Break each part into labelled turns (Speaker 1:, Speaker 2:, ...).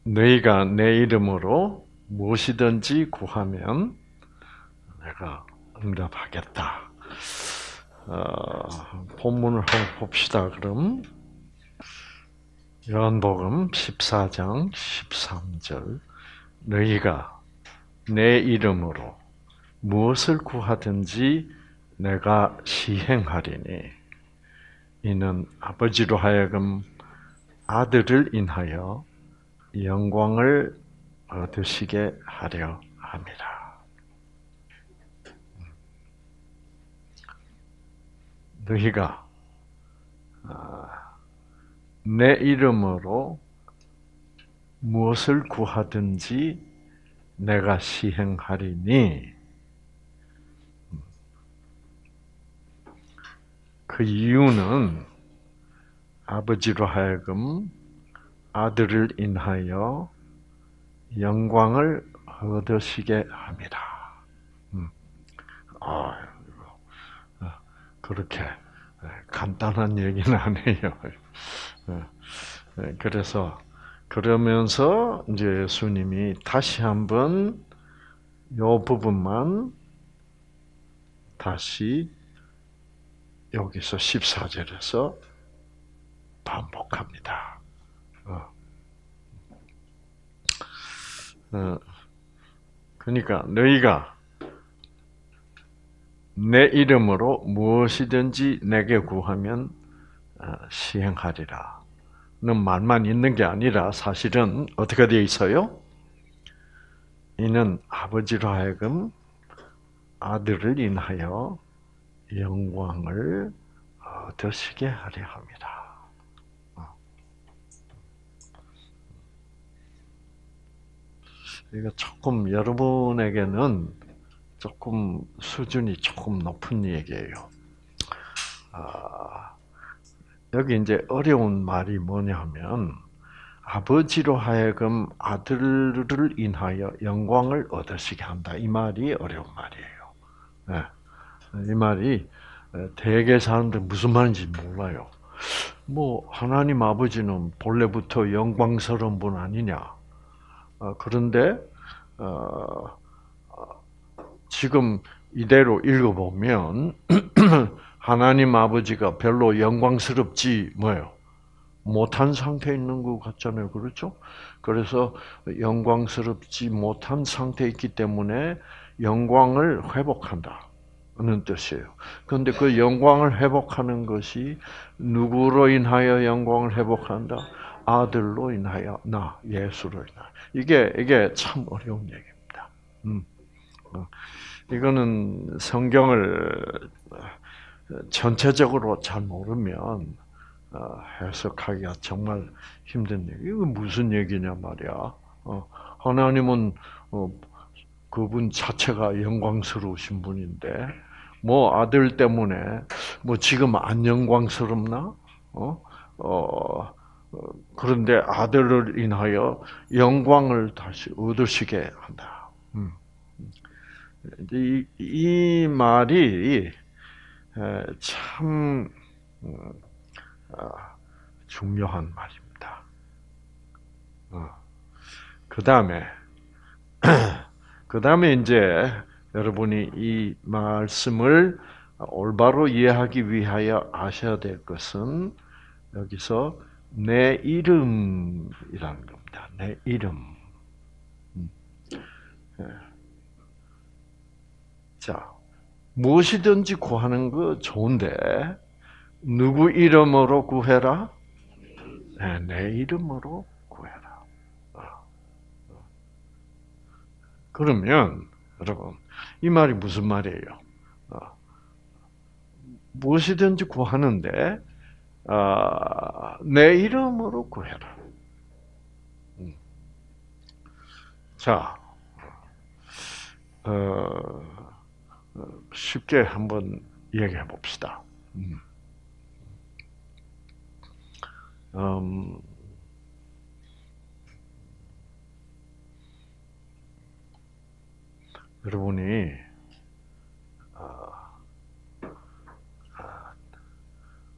Speaker 1: 너희가 내 이름으로 무엇이든지 구하면 내가 응답하겠다. 본문을 한번 봅시다. 그럼 요한복음 14장 13절 너희가 내 이름으로 무엇을 구하든지 내가 시행하리니 이는 아버지로 하여금 아들을 인하여 영광을 얻으시게 하려 함이라. 너희가 내 이름으로 무엇을 구하든지 내가 시행하리니 그 이유는 아버지로 하여금 아들을 인하여 영광을 얻으시게 합니다. 그렇게 간단한 얘기는 아니에요. 그래서 그러면서 이제 예수님이 다시 한번 요 부분만 다시 여기서 14절에서 반복합니다. 그러니까 너희가 내 이름으로 무엇이든지 내게 구하면 시행하리라. 는 말만 있는 게 아니라 사실은 어떻게 되어 있어요? 이는 아버지로 하여금 아들을 인하여 영광을 얻으시게 하려 합니다. 이거 조금 여러분에게는 조금 수준이 조금 높은 얘기예요. 여기 이제 어려운 말이 뭐냐면 아버지로 하여금 아들을 인하여 영광을 얻으시게 한다. 이 말이 어려운 말이에요. 네. 이 말이 대개 사람들 무슨 말인지 몰라요. 뭐 하나님 아버지는 본래부터 영광스러운 분 아니냐? 그런데 지금 이대로 읽어보면 하나님 아버지가 별로 영광스럽지 뭐요? 못한 상태에 있는 것 같잖아요. 그렇죠? 그래서 영광스럽지 못한 상태에 있기 때문에 영광을 회복한다는 뜻이에요. 그런데 그 영광을 회복하는 것이 누구로 인하여 영광을 회복한다? 아들로 인하여 예수로 인하여. 이게 참 어려운 얘기입니다. 이거는 성경을 전체적으로 잘 모르면 해석하기가 정말 힘든 얘기. 이거 무슨 얘기냐 말이야. 하나님은 그분 자체가 영광스러우신 분인데 뭐 아들 때문에 뭐 지금 안 영광스럽나? 그런데 아들을 인하여 영광을 다시 얻으시게 한다. 이 말이 참 중요한 말입니다. 그 다음에 이제 여러분이 이 말씀을 올바로 이해하기 위하여 아셔야 될 것은 여기서 내 이름이라는 겁니다. 내 이름. 자, 무엇이든지 구하는 거 좋은데 누구 이름으로 구해라? 네, 내 이름으로 구해라. 그러면 여러분 이 말이 무슨 말이에요? 무엇이든지 구하는데 내 이름으로 구해라. 자, 쉽게 한번 얘기해 봅시다. 여러분이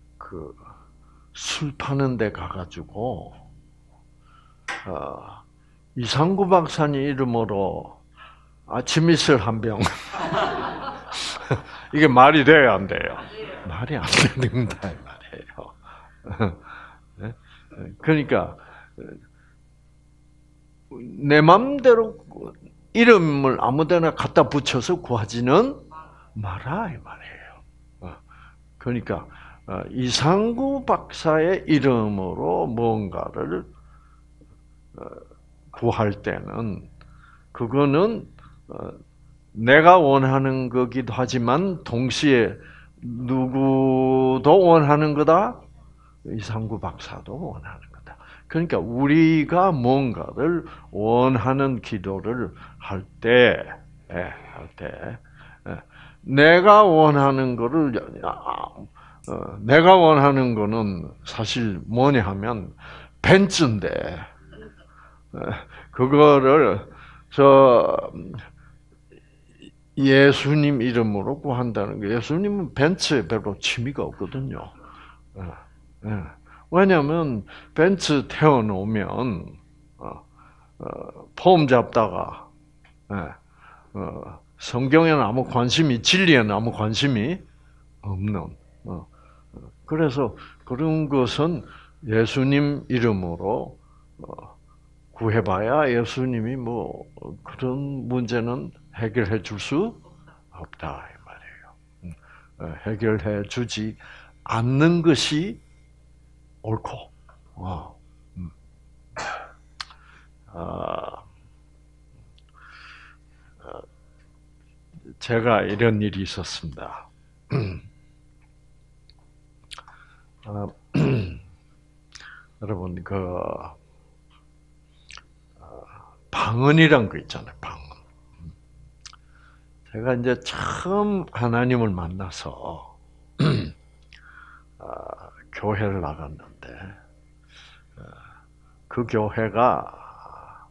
Speaker 1: 그 술 파는 데 가가지고 이상구 박사님 이름으로 아침 이슬 한 병. 이게 말이 돼요, 안 돼요? 말이 안 된다, 말이에요. 네? 그러니까, 내 맘대로 이름을 아무데나 갖다 붙여서 구하지는 마라, 이 말이에요. 그러니까, 이상구 박사의 이름으로 뭔가를 구할 때는, 그거는 내가 원하는 거기도 하지만 동시에 누구도 원하는 거다? 이상구 박사도 원하는 거다. 그러니까 우리가 뭔가를 원하는 기도를 할 때, 내가 원하는 거를, 내가 원하는 거는 사실 뭐냐 하면 벤츠인데, 그거를 예수님 이름으로 구한다는 게, 예수님은 벤츠에 별로 취미가 없거든요. 왜냐하면 벤츠 태워놓으면 폼 잡다가 성경에는 아무 관심이, 진리에는 아무 관심이 없는. 그래서 그런 것은 예수님 이름으로 구해봐야 예수님이 뭐 그런 문제는 해결해 줄 수 없다 이 말이에요. 해결해 주지 않는 것이 옳고. 제가 이런 일이 있었습니다. 여러분 방언이란 거 있잖아요. 방언. 제가 이제 처음 하나님을 만나서 교회를 나갔는데 그 교회가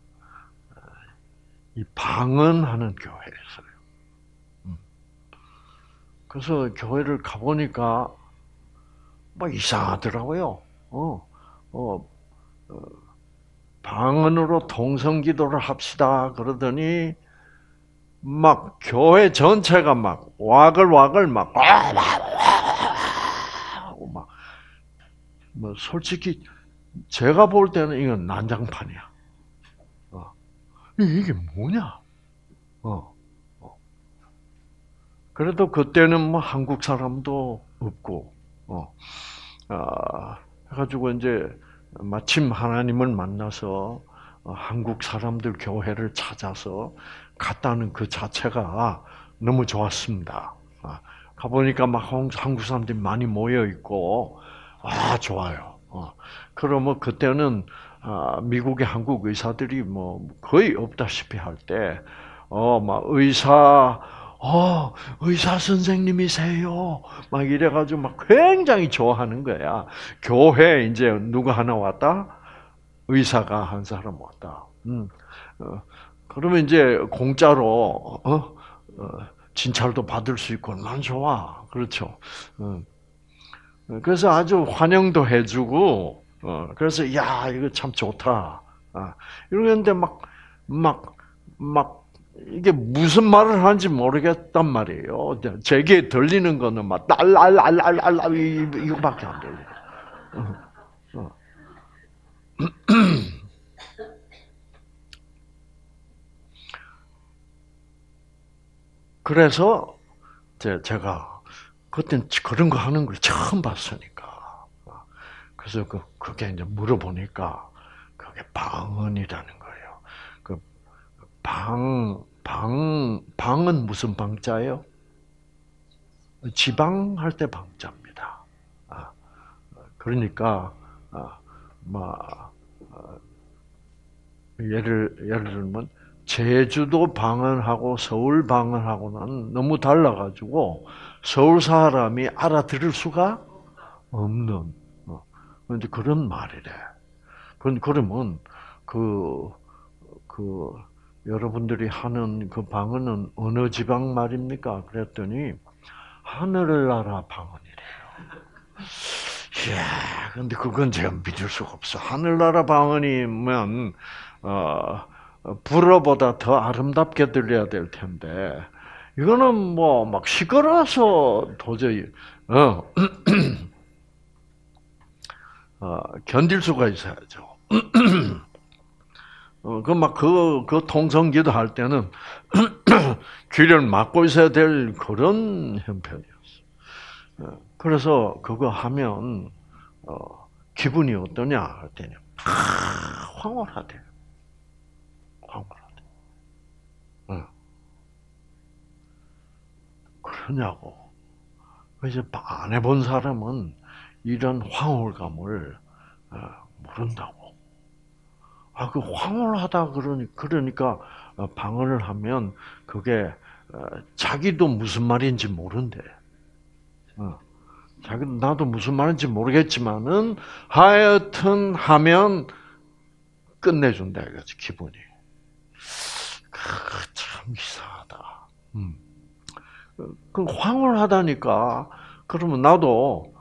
Speaker 1: 이 방언하는 교회였어요. 그래서 교회를 가보니까 막 이상하더라고요. 방언으로 통성기도를 합시다 그러더니 막 교회 전체가 막 와글와글 막 뭐 솔직히 제가 볼 때는 이건 난장판이야. 이게 뭐냐? 그래도 그때는 뭐 한국 사람도 없고, 해가지고 이제 마침 하나님을 만나서 한국 사람들 교회를 찾아서 갔다는 그 자체가 너무 좋았습니다. 가보니까 막 한국 사람들이 많이 모여 있고, 좋아요. 그러면 그때는 미국의 한국 의사들이 뭐 거의 없다시피 할 때, 막 의사 선생님이세요. 막 이래가지고 막 굉장히 좋아하는 거야. 교회에 이제 누가 하나 왔다? 의사가 한 사람 왔다. 그러면 이제 공짜로, 진찰도 받을 수 있고, 얼마나 좋아. 그렇죠. 그래서 아주 환영도 해주고, 그래서, 야, 이거 참 좋다. 이러는데 이게 무슨 말을 하는지 모르겠단 말이에요. 제게 들리는 거는 막, 딸랄랄랄랄, 이거밖에 안 들려요. 그래서, 제가, 그땐 그런 거 하는 걸 처음 봤으니까. 그래서 그게 이제 물어보니까, 그게 방언이라는 거예요. 방은 무슨 방자예요? 지방할 때 방자입니다. 그러니까, 예를 들면, 제주도 방언하고 서울 방언하고는 너무 달라가지고, 서울 사람이 알아들을 수가 없는, 그런데 그런 말이래. 그러면, 여러분들이 하는 그 방언은 어느 지방 말입니까? 그랬더니, 하늘나라 방언이래요. 이야, 근데 그건 제가 믿을 수가 없어. 하늘나라 방언이면, 불어보다 더 아름답게 들려야 될 텐데 이거는 뭐 막 시끄러워서 도저히 견딜 수가 있어야죠. 그 통성기도 할 때는 귀를 막고 있어야 될 그런 형편이었어. 그래서 그거 하면 기분이 어떠냐 했더니 황홀하대. 황홀하대. 그러냐고. 이제 안 해본 사람은 이런 황홀감을 모른다고. 그 황홀하다 그러니까 방언을 하면 그게 자기도 무슨 말인지 모른대. 자기 나도 무슨 말인지 모르겠지만은 하여튼 하면 끝내준다 이거지 기분이. 참 이상하다. 그 황홀하다니까 그러면 나도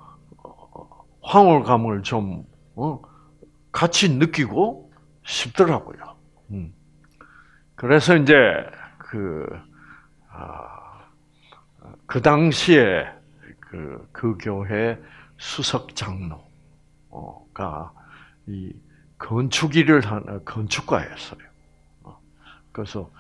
Speaker 1: 황홀감을 좀 같이 느끼고 싶더라고요. 그래서 이제 그 당시에 그 교회 수석 장로가 이 건축일을 하는 건축가였어요. 그래서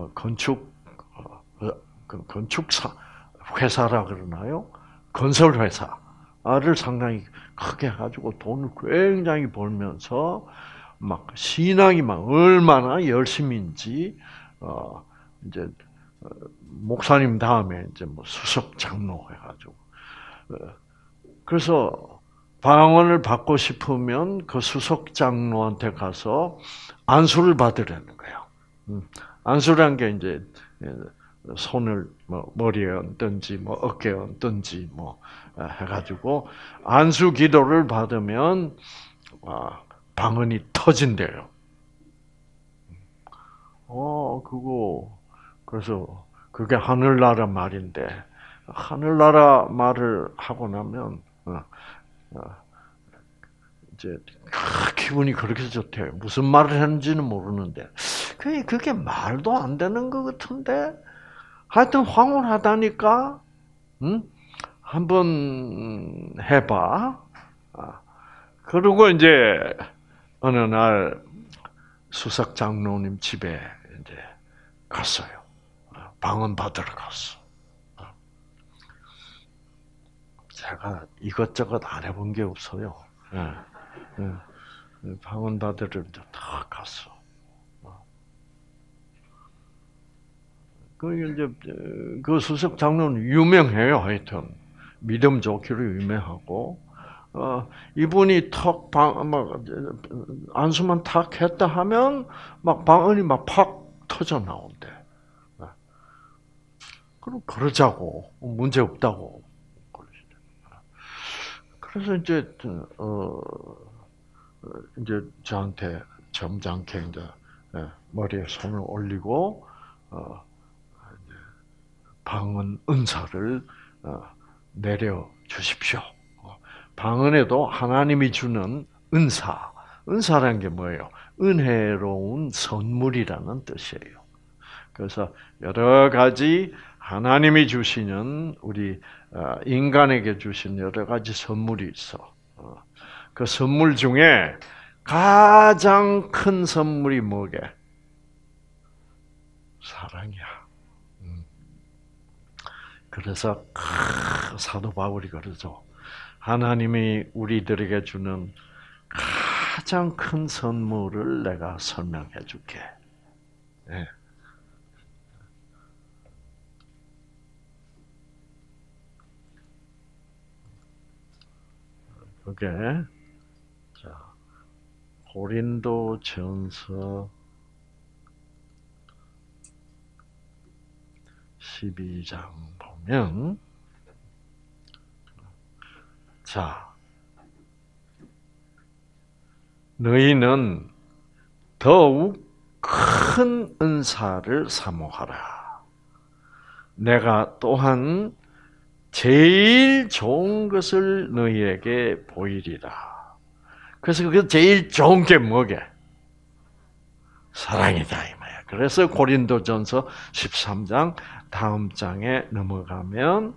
Speaker 1: 건축사 회사라 그러나요? 건설 회사를 상당히 크게 가지고 돈을 굉장히 벌면서 막 신앙이 막 얼마나 열심인지 이제 목사님 다음에 이제 뭐 수석 장로 해가지고 그래서 방언을 받고 싶으면 그 수석 장로한테 가서 안수를 받으라는 거예요. 안수란 게 이제 손을 뭐 머리에 얹든지 뭐 어깨에 얹든지 뭐 해가지고 안수 기도를 받으면 방언이 터진대요. 그래서 그게 하늘나라 말인데 하늘나라 말을 하고 나면 이제 기분이 그렇게 좋대요. 무슨 말을 했는지는 모르는데 그게 말도 안 되는 것 같은데 하여튼 황홀하다니까 한번 해봐. 그리고 이제 어느 날 수석 장로님 집에 이제 갔어요. 방언 받으러 갔어. 제가 이것저것 안 해본 게 없어요. 방언 받으러 다 갔어. 그 수석 장로는 유명해요. 하여튼 믿음 좋기로 유명하고 이분이 안수만 탁 했다 하면 막 방언이 막 팍 터져 나온대. 그럼 그러자고 문제 없다고. 그래서 이제 저한테 점잖게 이제 머리에 손을 올리고 방언 은사를 내려 주십시오. 방언에도 하나님이 주는 은사라는 게 뭐예요? 은혜로운 선물이라는 뜻이에요. 그래서 여러 가지 하나님이 주시는 우리 인간에게 주신 여러 가지 선물이 있어. 그 선물 중에 가장 큰 선물이 뭐게? 사랑이야. 그래서 사도 바울이 그러죠. 하나님이 우리들에게 주는 가장 큰 선물을 내가 설명해 줄게. 네. 그게 고린도전서 12장 보면 너희는 더욱 큰 은사를 사모하라. 내가 또한 제일 좋은 것을 너희에게 보이리라. 그래서 그 제일 좋은 게 뭐게? 사랑이다 이 말이야. 그래서 고린도전서 13장 다음 장에 넘어가면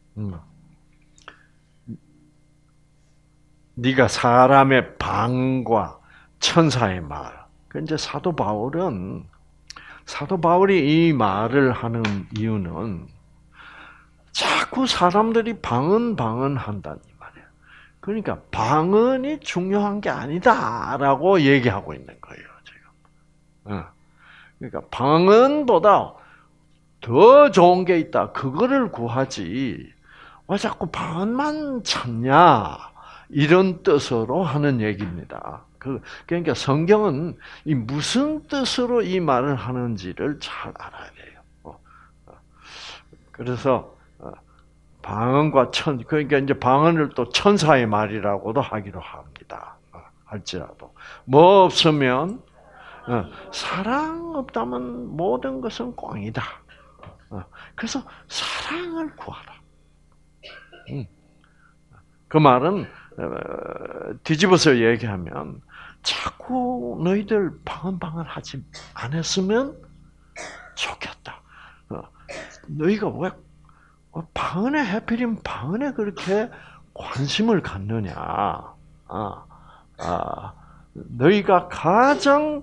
Speaker 1: 네가 사람의 방과 천사의 말. 이제 사도 바울이 이 말을 하는 이유는 자꾸 사람들이 방언 한다는 말이에요. 그러니까 방언이 중요한 게 아니다라고 얘기하고 있는 거예요, 지금. 그러니까 방언보다 더 좋은 게 있다. 그거를 구하지. 왜 자꾸 방언만 찾냐? 이런 뜻으로 하는 얘기입니다. 그러니까 성경은 이 무슨 뜻으로 이 말을 하는지를 잘 알아야 돼요. 그래서 방언과 그러니까 이제 방언을 또 천사의 말이라고도 하기로 합니다. 할지라도 뭐 없으면 사랑 없다면 모든 것은 꽝이다. 그래서 사랑을 구하라. 그 말은 뒤집어서 얘기하면 자꾸 너희들 방언 하지 않았으면 좋겠다. 너희가 왜 방언에 하필이면 방언에 그렇게 관심을 갖느냐? 너희가 가장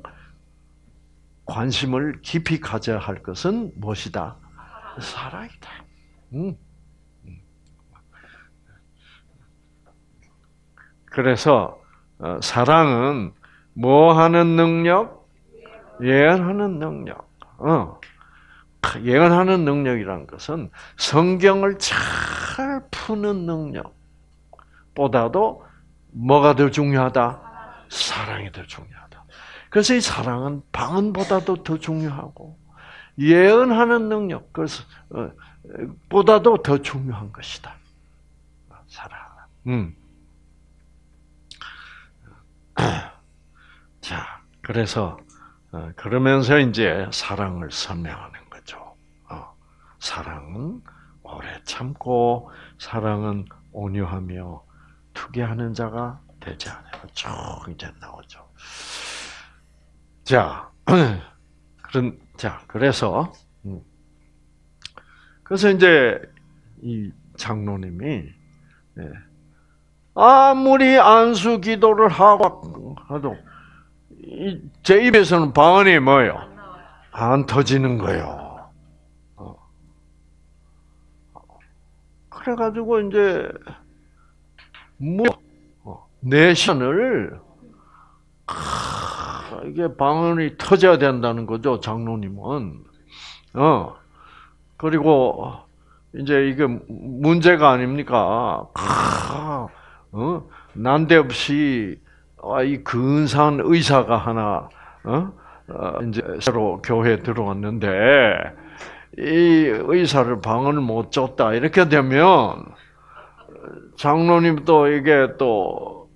Speaker 1: 관심을 깊이 가져야 할 것은 무엇이다? 사랑이다. 그래서 사랑은 뭐 하는 능력? 예언하는 능력. 예언하는 능력이란 것은 성경을 잘 푸는 능력보다도 뭐가 더 중요하다? 사랑이 더 중요하다. 그래서 이 사랑은 방언보다도 더 중요하고 예언하는 능력 보다도 더 중요한 것이다. 사랑. 자, 그래서 그러면서 이제 사랑을 설명하는 거죠. 사랑은 오래 참고 사랑은 온유하며 투기하는 자가 되지 않아요. 쭉 이제 나오죠. 자, 그래서 이제 이 장로님이 아무리 안수 기도를 하고 제 입에서는 방언이 뭐예요? 안 터지는 거예요. 그래가지고 이제 내 시간을 이게 방언이 터져야 된다는 거죠, 장로님은. 그리고 이제 이게 문제가 아닙니까? 난데없이 이 근사한 의사가 하나 이제 새로 교회에 들어왔는데 이 의사를 방언을 못 줬다 이렇게 되면 장로님도 이게 또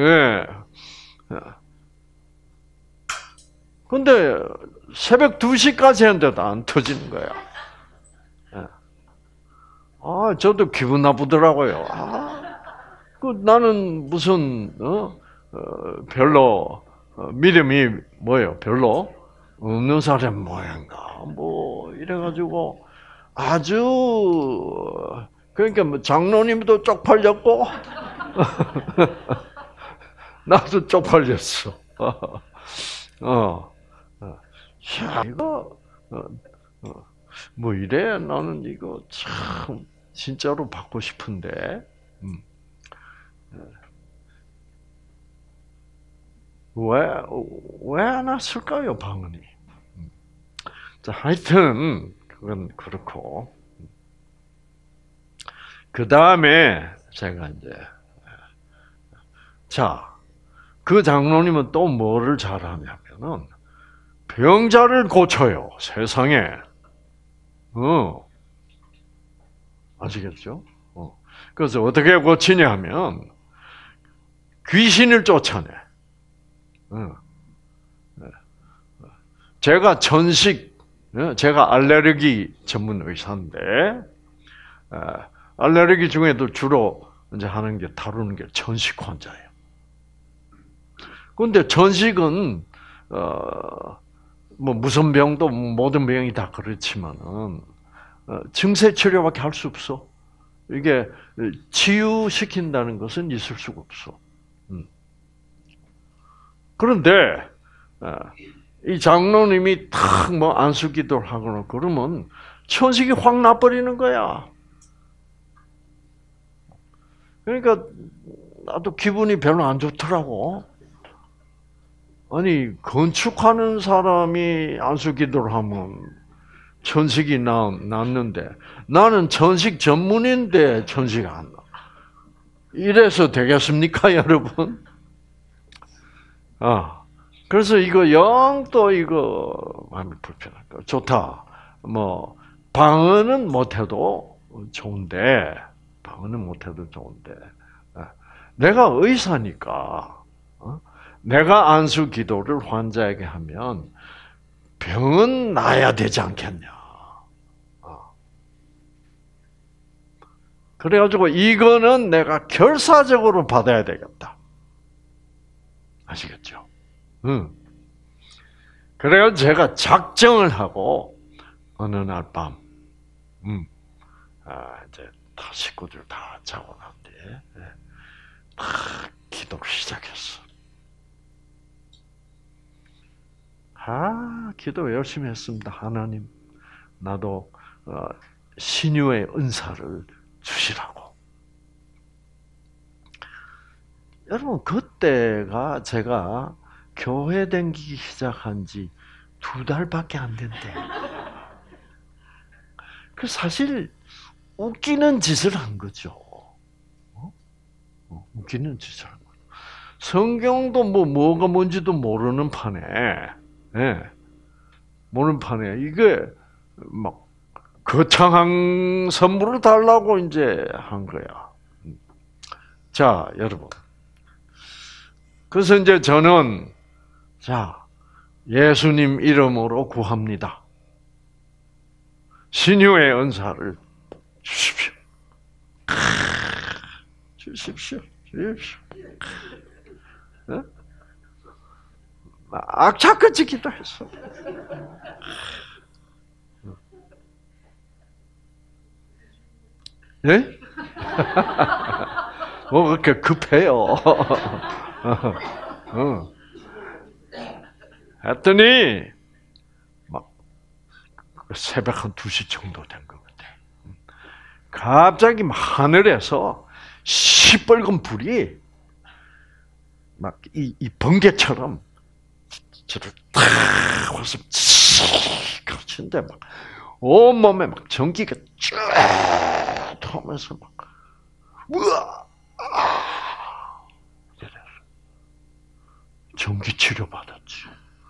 Speaker 1: 근데 새벽 2시까지 했는데도 안 터지는 거야. 저도 기분 나쁘더라고요. 나는 무슨 별로 믿음이 뭐예요? 별로 없는 사람 모양가 뭐 이래가지고 아주 그러니까 뭐 장로님도 쪽팔렸고 나도 쪽팔렸어. 야 이거 뭐 이래 나는 이거 참 진짜로 받고 싶은데. 왜 안 왔을까요, 방언이? 자, 하여튼, 그건 그렇고. 그 다음에, 제가 이제, 그 장로님은 또 뭐를 잘하냐면은, 병자를 고쳐요, 세상에. 아시겠죠? 그래서 어떻게 고치냐 하면, 귀신을 쫓아내. 제가 제가 알레르기 전문 의사인데, 알레르기 중에도 주로 이제 하는 게 다루는 게 전식 환자예요. 그런데 전식은 뭐 무슨 병도 모든 병이 다 그렇지만은 증세 치료밖에 할 수 없어. 이게 치유시킨다는 것은 있을 수가 없어. 그런데 이 장로님이 탁 뭐 안수기도를 하거나 그러면 천식이 확 나버리는 거야. 그러니까 나도 기분이 별로 안 좋더라고. 아니 건축하는 사람이 안수기도를 하면 천식이 났는데 나는 천식 전문인데 천식이 안 나. 이래서 되겠습니까, 여러분? 그래서 이거 영 또 이거 마음이 불편할까? 좋다. 뭐 방언은 못해도 좋은데 내가 의사니까 내가 안수 기도를 환자에게 하면 병은 나아야 되지 않겠냐. 그래가지고 이거는 내가 결사적으로 받아야 되겠다. 아시겠죠? 그래서 제가 작정을 하고 어느 날 밤, 이제 다 식구들 다 자고 난 뒤에 기도를 시작했어. 기도 열심히 했습니다. 하나님, 나도 신유의 은사를 주시라고. 여러분, 그때가 제가 교회 다니기 시작한 지 2달밖에 안 된대. 그 사실 웃기는 짓을 한 거죠. 웃기는 짓을 한 거죠. 성경도 뭐가 뭔지도 모르는 판에, 모르는 판에 이게 막 거창한 선물을 달라고 이제 한 거야. 자, 여러분. 그래서 이제 저는 예수님 이름으로 구합니다. 신유의 은사를 주십시오. 주십시오. 악착같이 기도했어. 예? 뭐 그렇게 급해요. 했더니 막 새벽 한 2시 정도 된 것 같아. 갑자기 하늘에서 시뻘건 불이 막 이 번개처럼 저를 탁 와서 칙 거친데 막 온몸에 막 전기가 쫙 통하면서 막 우와 이래서 전기 치료 받았지.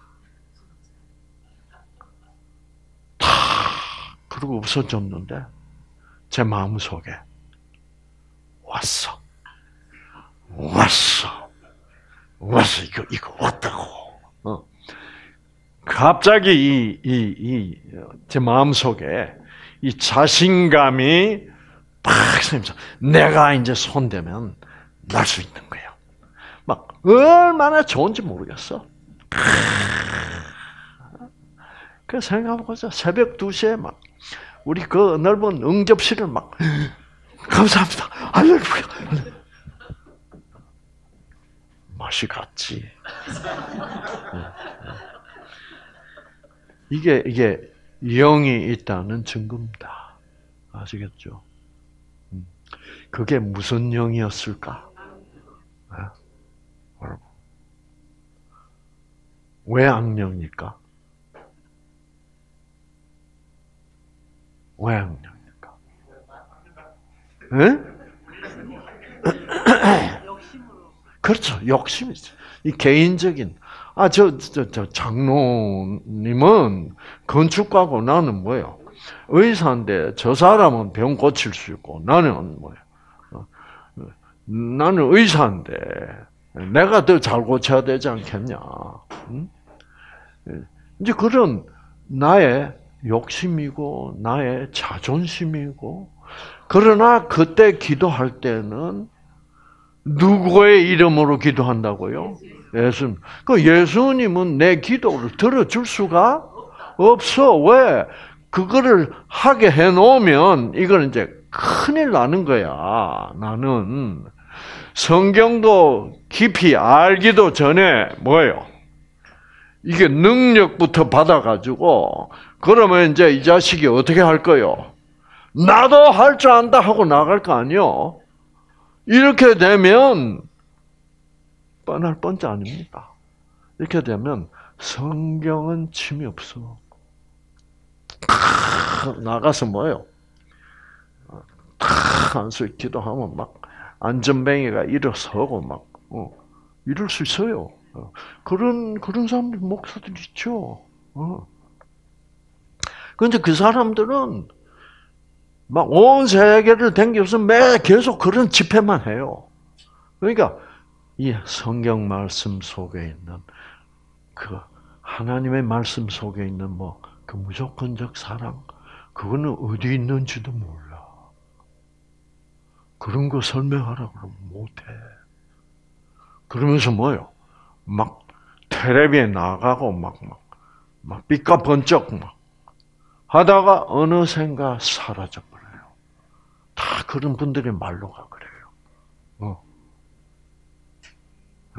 Speaker 1: 탁 그러고 없어졌는데 제 마음 속에 왔어 이거 왔다고. 갑자기 제 마음 속에 이 자신감이 팍 생겨서 내가 이제 손대면 날 수 있는 거예요. 막 얼마나 좋은지 모르겠어. 그 생각해보자. 새벽 2시에 막 우리 그 넓은 응접실을 막 감사합니다. 할렐루야. 맛이 갔지. 이게 영이 있다는 증거입니다. 아시겠죠? 그게 무슨 영이었을까? 왜 악령일까? 왜 악령일까? 그렇죠. 욕심이죠. 이 개인적인. 저 장로님은 건축가고 나는 뭐예요? 의사인데 저 사람은 병 고칠 수 있고 나는 뭐예요? 나는 의사인데 내가 더 잘 고쳐야 되지 않겠냐? 이제 그런 나의 욕심이고 나의 자존심이고 그러나 그때 기도할 때는 누구의 이름으로 기도한다고요? 예수님은 내 기도를 들어줄 수가 없어. 왜? 그거를 하게 해놓으면 이거는 이제 큰일 나는 거야. 나는 성경도 깊이 알기도 전에 뭐예요? 이게 능력부터 받아가지고 그러면 이제 이 자식이 어떻게 할 거요? 나도 할 줄 안다 하고 나갈 거 아니요? 이렇게 되면 뻔할 뻔자 아닙니까? 이렇게 되면 성경은 침이 없어. 나가서 뭐예요? 한술 기도하면 막 안전뱅이가 일어서고 막 이럴 수 있어요. 그런 사람들 목사들 있죠. 그런데 그 사람들은 막 온 세계를 댕겨서 매 계속 그런 집회만 해요. 그러니까 이 성경 말씀 속에 있는 그 하나님의 말씀 속에 있는 뭐 그 무조건적 사랑 그거는 어디 있는지도 몰라. 그런 거 설명하라고 그러면 못해. 그러면서 뭐요? 막 텔레비에 나가고 막 빛과 번쩍 막 하다가 어느샌가 사라져 버려요. 다 그런 분들의 말로가 그래요. 네.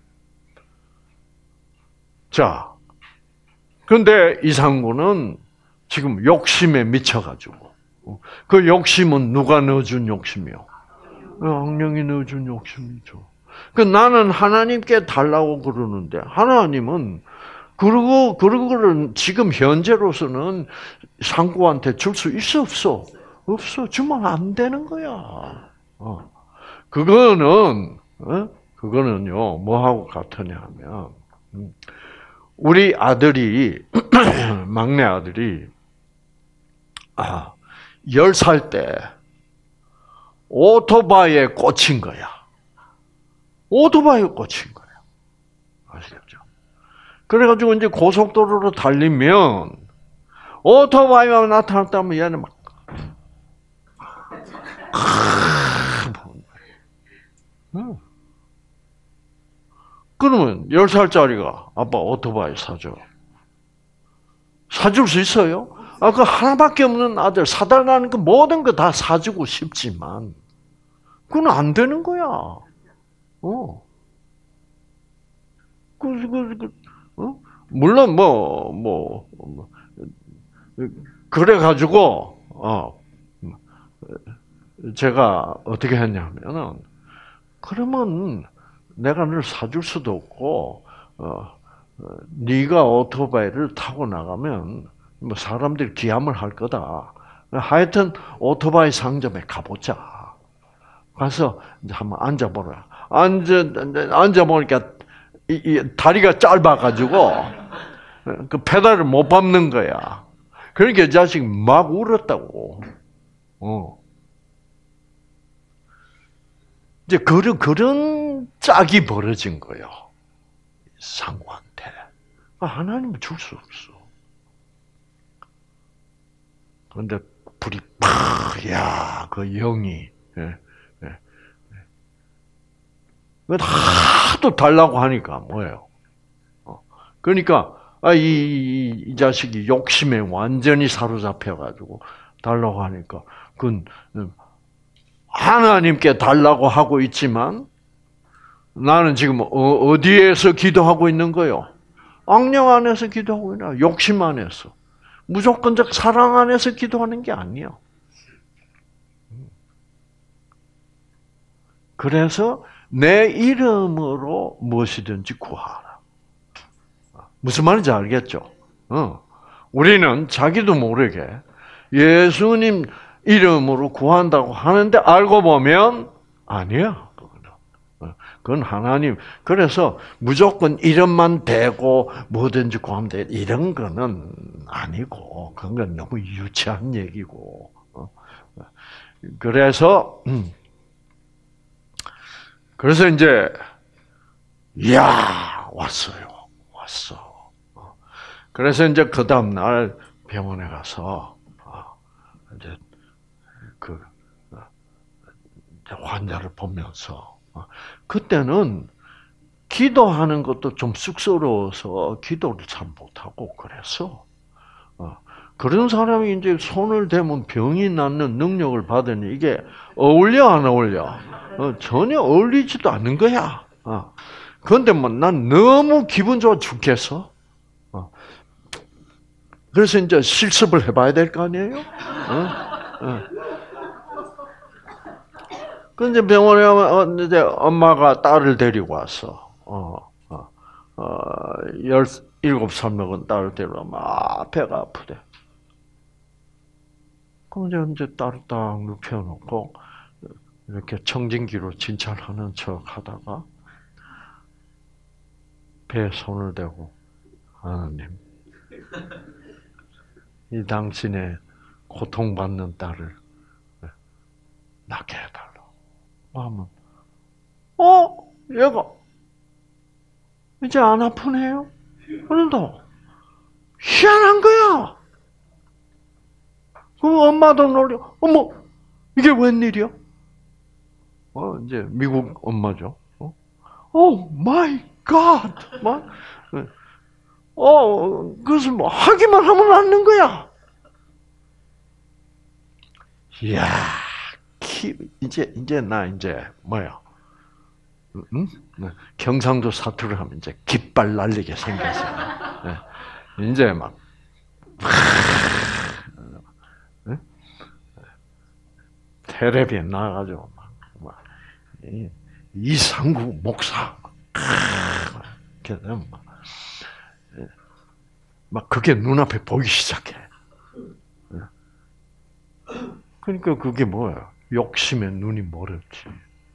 Speaker 1: 자, 근데 이상구는 지금 욕심에 미쳐가지고 그 욕심은 누가 넣어준 욕심이요? 악령이 넣어준 욕심이죠. 그 나는 하나님께 달라고 그러는데 하나님은 그러고는 지금 현재로서는 상구한테 줄 수 있어 없어? 없어. 주면 안 되는 거야. 그거는요 뭐하고 같으냐면 우리 아들이 막내 아들이 10살 때 오토바이에 꽂힌 거야. 오토바이에 꽂힌 거야. 아시겠죠? 그래가지고 이제 고속도로로 달리면 오토바이가 나타났다면 얘는 막 그러면 10살짜리가 아빠 오토바이 사줘. 사줄 수 있어요? 그 하나밖에 없는 아들 사달라는 그 모든 거 다 사주고 싶지만 그건 안 되는 거야. 물론 그래가지고 제가 어떻게 했냐면은 그러면 내가 널 사줄 수도 없고 네가 오토바이를 타고 나가면 뭐 사람들이 기함을 할 거다. 하여튼 오토바이 상점에 가보자. 가서 이제 한번 앉아보라. 앉아보니까 이 다리가 짧아가지고 그 페달을 못 밟는 거야. 그러니까 이 자식이 막 울었다고. 이제 그런 짝이 벌어진 거예요. 상구한테. 하나님은 줄 수 없어. 그런데 불이 팍, 그 영이, 하도 달라고 하니까 뭐예요? 그러니까 이 자식이 욕심에 완전히 사로잡혀가지고 달라고 하니까 그건 하나님께 달라고 하고 있지만 나는 지금 어디에서 기도하고 있는 거요? 악령 안에서 기도하고 있나? 욕심 안에서. 무조건적 사랑 안에서 기도하는 게 아니에요. 그래서 내 이름으로 무엇이든지 구하라. 무슨 말인지 알겠죠? 우리는 자기도 모르게 예수님 이름으로 구한다고 하는데 알고 보면 아니야. 그건 하나님. 그래서 무조건 이름만 대고 뭐든지 구하면 돼. 이런 거는 아니고 그건 건 너무 유치한 얘기고. 그래서 이제 왔어. 그래서 이제 그 다음 날 병원에 가서 이제 그 환자를 보면서 그때는 기도하는 것도 좀 쑥스러워서 기도를 잘 못하고 그래서 그런 사람이 이제 손을 대면 병이 낫는 능력을 받으니 이게 어울려 안 어울려? 전혀 어울리지도 않는 거야. 그런데 뭐 난 너무 기분 좋아 죽겠어. 그래서 이제 실습을 해봐야 될 거 아니에요? 근데 병원에 가면 이제 엄마가 딸을 데리고 왔어. 17살 먹은 딸을 데리고 막 배가 아프대. 그럼 이제 딸을 딱 눕혀놓고 이렇게 청진기로 진찰하는 척 하다가 배에 손을 대고 하나님, 이 당신의 고통받는 딸을 낫게 해달라고 하면 얘가 이제 안 아프네요? 그런데 희한한 거야. 그 엄마도 놀려. 어머, 이게 웬일이야? 이제 미국 엄마죠. 오 마이 갓. 그래서 뭐 하기만 하면 낫는 거야. 이야, 이제 나 뭐야? 응? 경상도 사투를 하면 이제 깃발 날리게 생겼어. 이제 막 텔레비에 나가가지고 막 이상구 목사 막 그게 눈앞에 보이기 시작해. 그러니까 그게 뭐야? 욕심에 눈이 멀었지.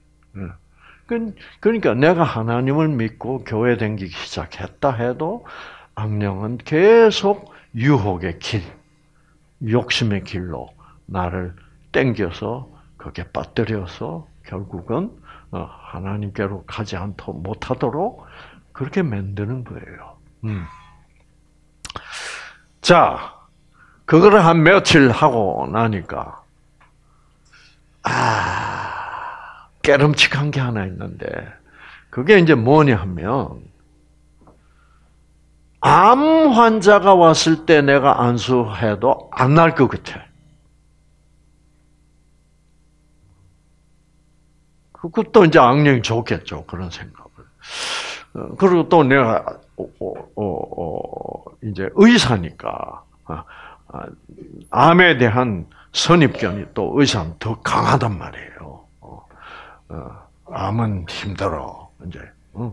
Speaker 1: 그러니까 내가 하나님을 믿고 교회 다니기 시작했다 해도 악령은 계속 유혹의 길, 욕심의 길로 나를 땡겨서 거기에 빠뜨려서 결국은 하나님께로 가지 못하도록 그렇게 만드는 거예요. 자, 그거를 한 며칠 하고 나니까 깨름칙한 게 하나 있는데 그게 이제 뭐냐 하면 암 환자가 왔을 때 내가 안수해도 안 날 것 같아. 그것도 이제 악령이 좋겠죠. 그런 생각을. 그리고 또 내가 이제 의사니까 암에 대한 선입견이 또 의사는 더 강하단 말이에요. 암은 힘들어 이제.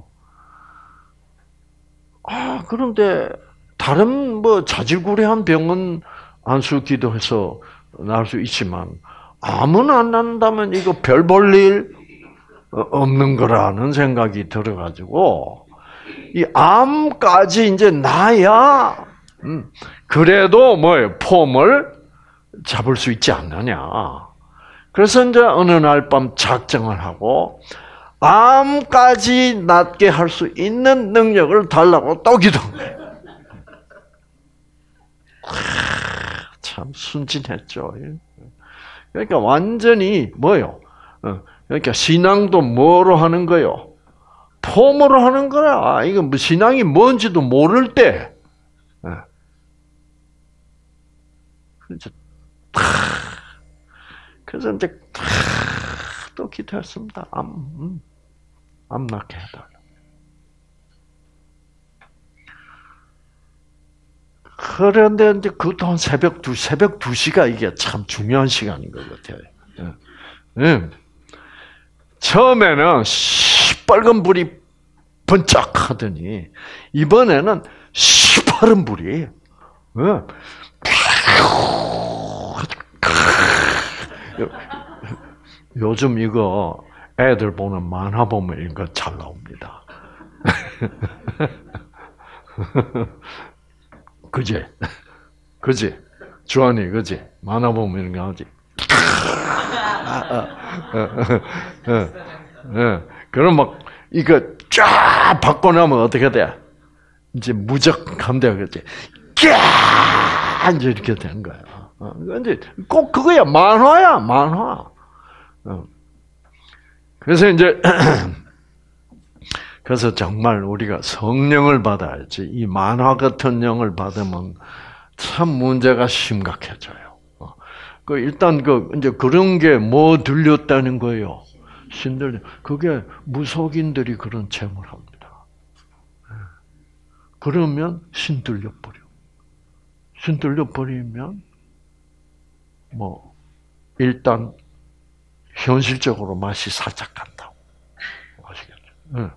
Speaker 1: 그런데 다른 뭐 자질구레한 병은 안수 기도해서 나을 수 있지만 암은 안 난다면 이거 별 볼 일 없는 거라는 생각이 들어가지고 이 암까지 이제 나야 그래도 뭐예요? 폼을 잡을 수 있지 않느냐. 그래서 이제 어느 날 밤 작정을 하고 암까지 낫게 할 수 있는 능력을 달라고 또 기도한 거예요. 참 순진했죠. 그러니까 완전히 뭐요? 그러니까 신앙도 뭐로 하는 거요? 폼으로 하는 거야. 이거 뭐 신앙이 뭔지도 모를 때. 그래서 이제 또 기도했습니다. 암 낫게 해달라. 그런데 이제 그동안 새벽 2시가 이게 참 중요한 시간인 것 같아요. 처음에는 시뻘건 불이 번쩍하더니 이번에는 시퍼른 불이 요즘 이거 애들 보는 만화 보면 이거 잘 나옵니다. 그지? 주한이, 그지? 만화 보면 이런 거 하지. 그럼 막, 이거 쫙 받고 나면 어떻게 돼? 이제 무적한다, 그지? 이제 이렇게 된 거야. 근데 꼭 그거야, 만화야, 만화. 그래서 이제, 그래서 정말 우리가 성령을 받아야지. 이 만화 같은 영을 받으면 참 문제가 심각해져요. 일단 이제 그런 게 뭐 들렸다는 거예요. 신들 그게 무속인들이 그런 체험을 합니다. 그러면 신 들려버려. 신 들려버리면 뭐 일단 현실적으로 맛이 살짝 간다고 아시겠죠?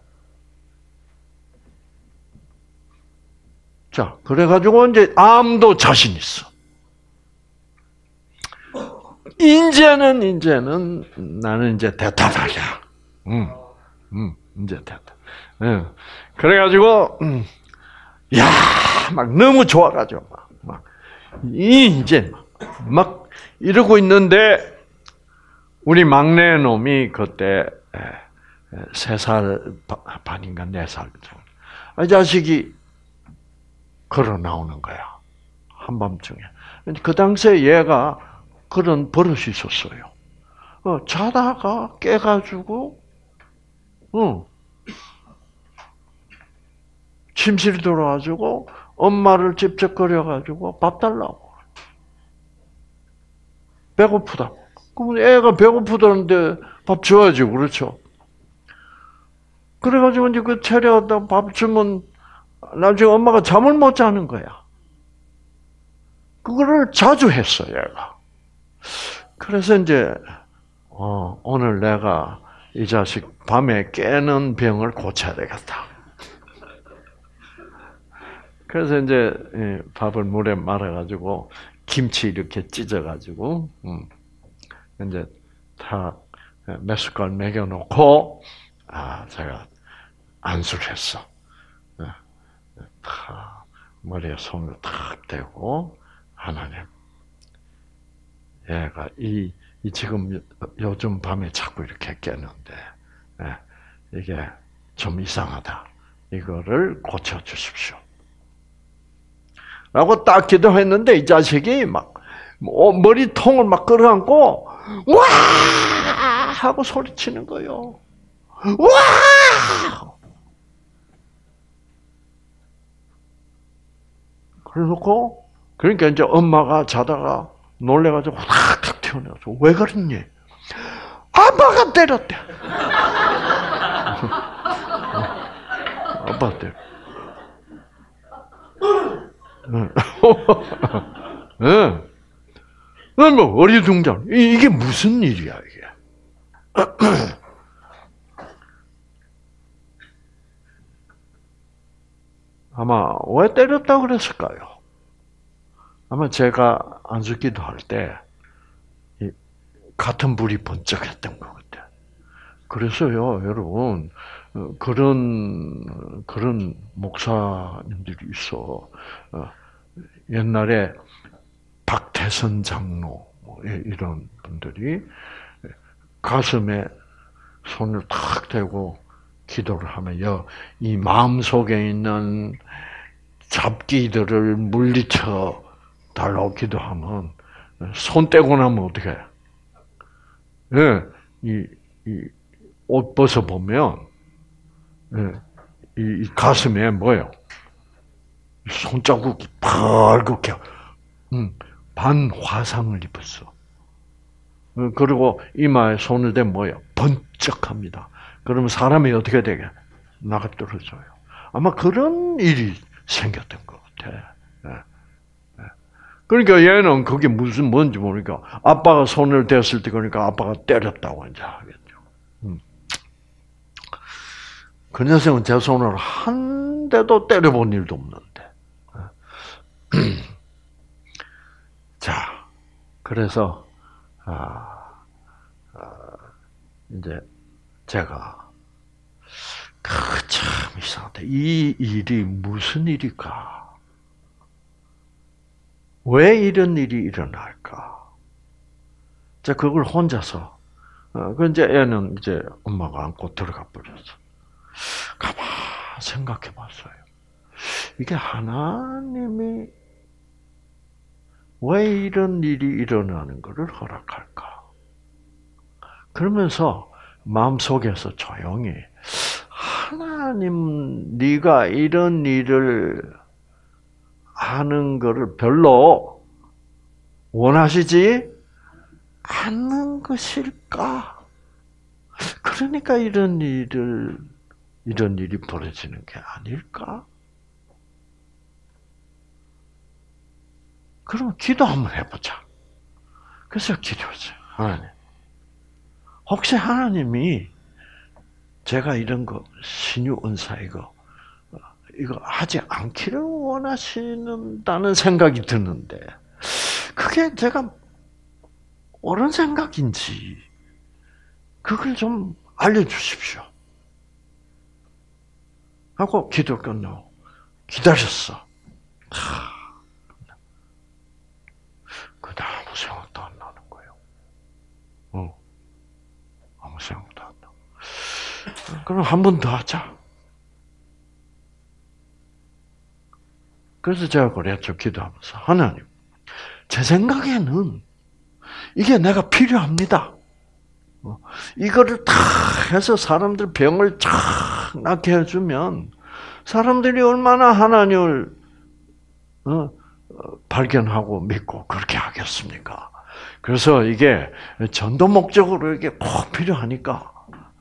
Speaker 1: 자, 그래가지고 이제 암도 자신 있어. 이제는 나는 이제 됐다달야. 이제 됐다. 그래가지고 야, 막 너무 좋아가지고 이제 막 이러고 있는데 우리 막내 놈이 그때 3살 반인가 4살 정도. 이 자식이 걸어 나오는 거야. 한밤중에. 그 당시에 얘가 그런 버릇이 있었어요. 자다가 깨가지고, 침실에 들어와가지고, 엄마를 찝쩍거려가지고 밥 달라고. 배고프다. 그럼 애가 배고프다는데 밥 줘야지, 그렇죠? 그래가지고 이제 그 차려다 밥 주면 나중에 엄마가 잠을 못 자는 거야. 그거를 자주 했어, 얘가. 그래서 이제, 오늘 내가 이 자식 밤에 깨는 병을 고쳐야 되겠다. 그래서 이제 밥을 물에 말아가지고, 김치 이렇게 찢어가지고, 이제 다 몇 숟갈 먹여놓고, 제가 안수를 했어. 탁, 머리에 손을 탁 대고, 하나님, 얘가 지금 요즘 밤에 자꾸 이렇게 깨는데, 이게 좀 이상하다. 이거를 고쳐주십시오. 라고 딱 기도했는데, 이 자식이 막, 머리통을 막 끌어안고, 와! 하고 소리치는 거예요. 와! 그래놓고, 그러니까 이제 엄마가 자다가 놀래가지고 탁탁 튀어나와서 왜 그랬니? 아빠가 때렸대. 아빠 때려. 뭐 어리둥절. 이게 무슨 일이야 이게? 아마 왜 때렸다고 그랬을까요? 아마 제가 안수기도 할 때 같은 불이 번쩍했던 것 같아요. 그래서요, 여러분 그런 목사님들이 있어. 옛날에 박태선 장로 이런 분들이 가슴에 손을 탁 대고 기도를 하면 이 마음 속에 있는 잡기들을 물리쳐 달라고 기도하면 손 떼고 나면 어떻게 해? 이 옷 벗어 보면 이 가슴에 뭐예요? 손자국이 빨갛게 반화상을 입었어. 그리고 이마에 손을 대면 뭐예요? 번쩍합니다. 그러면 사람이 어떻게 되게? 나가 떨어져요. 아마 그런 일이 생겼던 것 같아. 그러니까 얘는 그게 뭔지 모르니까 아빠가 손을 댔을 때 그러니까 아빠가 때렸다고 이제 하겠죠. 그 녀석은 제 손을 한 대도 때려본 일도 없는데. 자, 그래서 이제 제가 참 이상하다. 이 일이 무슨 일일까? 왜 이런 일이 일어날까? 자, 그걸 혼자서 그 이제 애는 이제 엄마가 안고 들어가 버렸어. 가만 생각해 봤어요. 이게 하나님이 왜 이런 일이 일어나는 것을 허락할까? 그러면서 마음속에서 조용히 하나님, 네가 이런 일을 하는 거를 별로 원하시지 않는 것일까? 그러니까 이런 일이 벌어지는 게 아닐까? 그럼 기도 한번 해보자. 그래서 기도하죠. 하나님. 혹시 하나님이 제가 이런 거, 신유 은사 이거 하지 않기를 원하시는다는 생각이 드는데, 그게 제가 옳은 생각인지, 그걸 좀 알려주십시오. 하고 기도 끝나고 기다렸어. 근데 아무 생각도 안 나는 거예요. 아무 생각도 안 나. 그럼 한 번 더 하자. 그래서 제가 그랬죠. 기도하면서. 하나님, 제 생각에는 이게 내가 필요합니다. 이거를 다 해서 사람들 병을 쫙 낫게 해주면 사람들이 얼마나 하나님을 발견하고 믿고 그렇게 하겠습니까? 그래서 이게 전도 목적으로 이게 꼭 필요하니까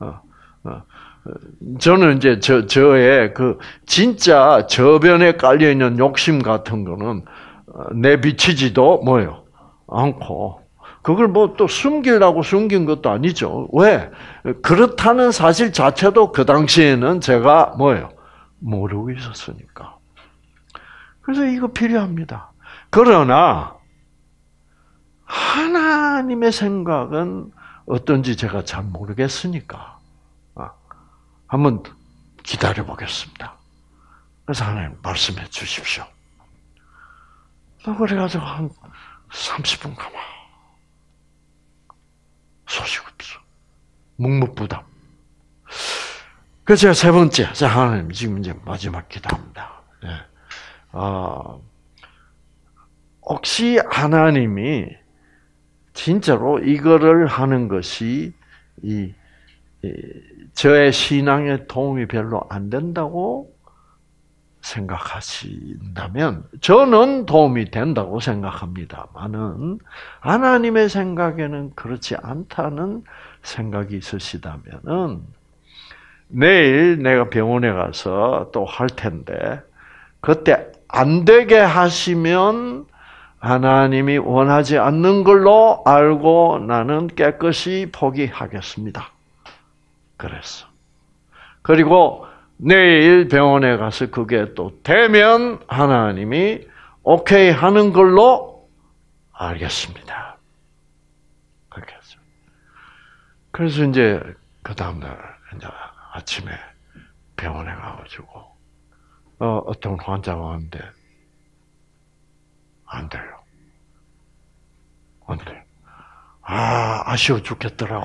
Speaker 1: 저는 이제 저의 그 진짜 저변에 깔려 있는 욕심 같은 거는 내비치지도 뭐요 않고. 그걸 뭐 또 숨기려고 숨긴 것도 아니죠. 왜? 그렇다는 사실 자체도 그 당시에는 제가 뭐예요? 모르고 있었으니까. 그래서 이거 필요합니다. 그러나 하나님의 생각은 어떤지 제가 잘 모르겠으니까 한번 기다려 보겠습니다. 그래서 하나님 말씀해 주십시오. 그래가지고 한 30분 가만. 소식 없어. 묵묵부답. 그래서 제가 세 번째, 하나님 지금 이제 마지막 기도합니다. 네. 혹시 하나님이 진짜로 이거를 하는 것이 저의 신앙에 도움이 별로 안 된다고 생각하신다면 저는 도움이 된다고 생각합니다만은 하나님의 생각에는 그렇지 않다는 생각이 있으시다면은 내일 내가 병원에 가서 또 할 텐데 그때 안 되게 하시면 하나님이 원하지 않는 걸로 알고 나는 깨끗이 포기하겠습니다. 그랬어. 그리고 내일 병원에 가서 그게 또 되면 하나님이 오케이 하는 걸로 알겠습니다. 그렇게 했어요. 그래서 이제 그 다음날 이제 아침에 병원에 가가지고 어떤 환자가 왔는데 안 돼요. 안 돼. 아쉬워 죽겠더라고.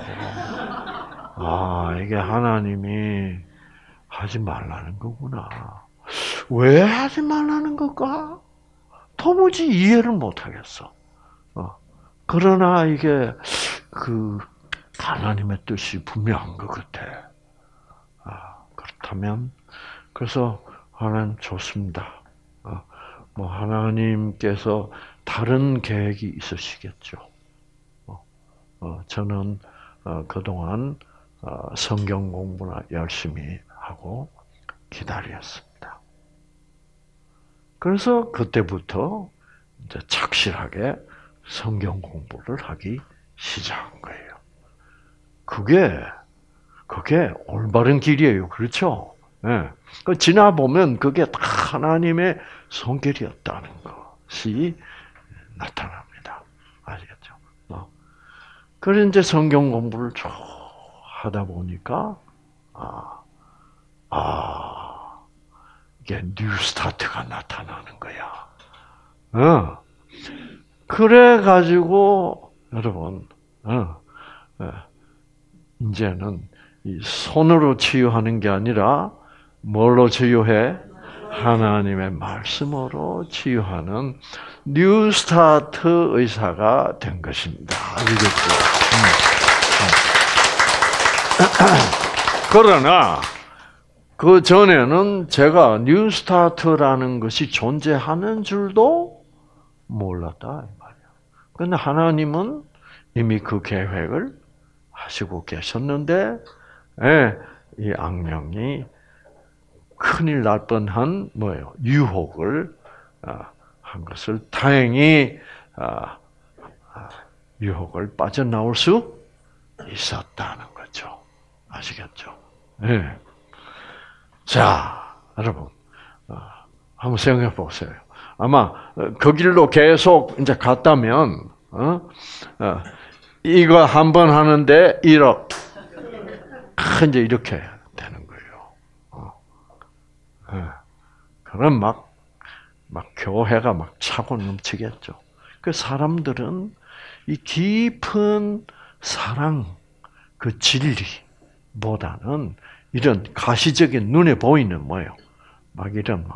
Speaker 1: 이게 하나님이 하지 말라는 거구나. 왜 하지 말라는 걸까? 도무지 이해를 못 하겠어. 그러나 이게 그 하나님의 뜻이 분명한 것 같아. 그렇다면 그래서 하나님 좋습니다. 뭐 하나님께서 다른 계획이 있으시겠죠. 저는 그동안 성경 공부나 열심히 하고 기다렸습니다. 그래서 그때부터 이제 착실하게 성경 공부를 하기 시작한 거예요. 그게 올바른 길이에요. 그렇죠? 네. 지나 보면 그게 다 하나님의 손길이었다는 것이 나타납니다. 아시겠죠? 그래서 이제 성경 공부를 쭉 하다 보니까 이게 뉴 스타트가 나타나는 거야. 그래 가지고 여러분, 이제는 이 손으로 치유하는 게 아니라 뭘로 치유해? 하나님의 말씀으로 치유하는 뉴 스타트 의사가 된 것입니다. 알겠죠? 그러나 그 전에는 제가 뉴스타트라는 것이 존재하는 줄도 몰랐다 이 말이야. 그런데 하나님은 이미 그 계획을 하시고 계셨는데, 이 악령이 큰일 날 뻔한 뭐예요? 유혹을 한 것을 다행히 유혹을 빠져나올 수 있었다는 거죠. 아시겠죠? 네. 자, 여러분, 한번 생각해 보세요. 아마 그 길로 계속 이제 갔다면, 이거 한 번 하는데 1억, 이제 이렇게 되는 거예요. 그럼 막 교회가 막 차고 넘치겠죠. 그 사람들은 이 깊은 사랑, 그 진리보다는 이런 가시적인 눈에 보이는 뭐예요? 막 이런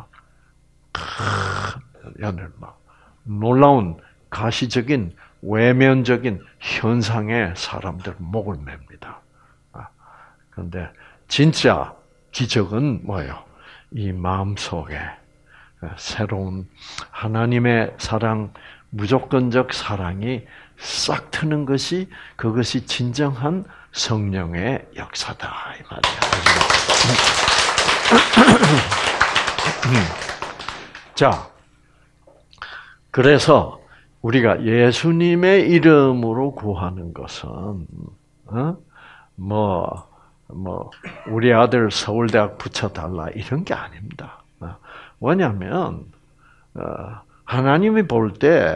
Speaker 1: 놀라운 가시적인 외면적인 현상에 사람들 목을 맵니다. 그런데 진짜 기적은 뭐예요? 이 마음 속에 새로운 하나님의 사랑, 무조건적 사랑이 싹 트는 것이 그것이 진정한 성령의 역사다 이 말이야. 자, 그래서 우리가 예수님의 이름으로 구하는 것은 우리 아들 서울대학 붙여달라 이런 게 아닙니다. 뭐냐면 하나님이 볼 때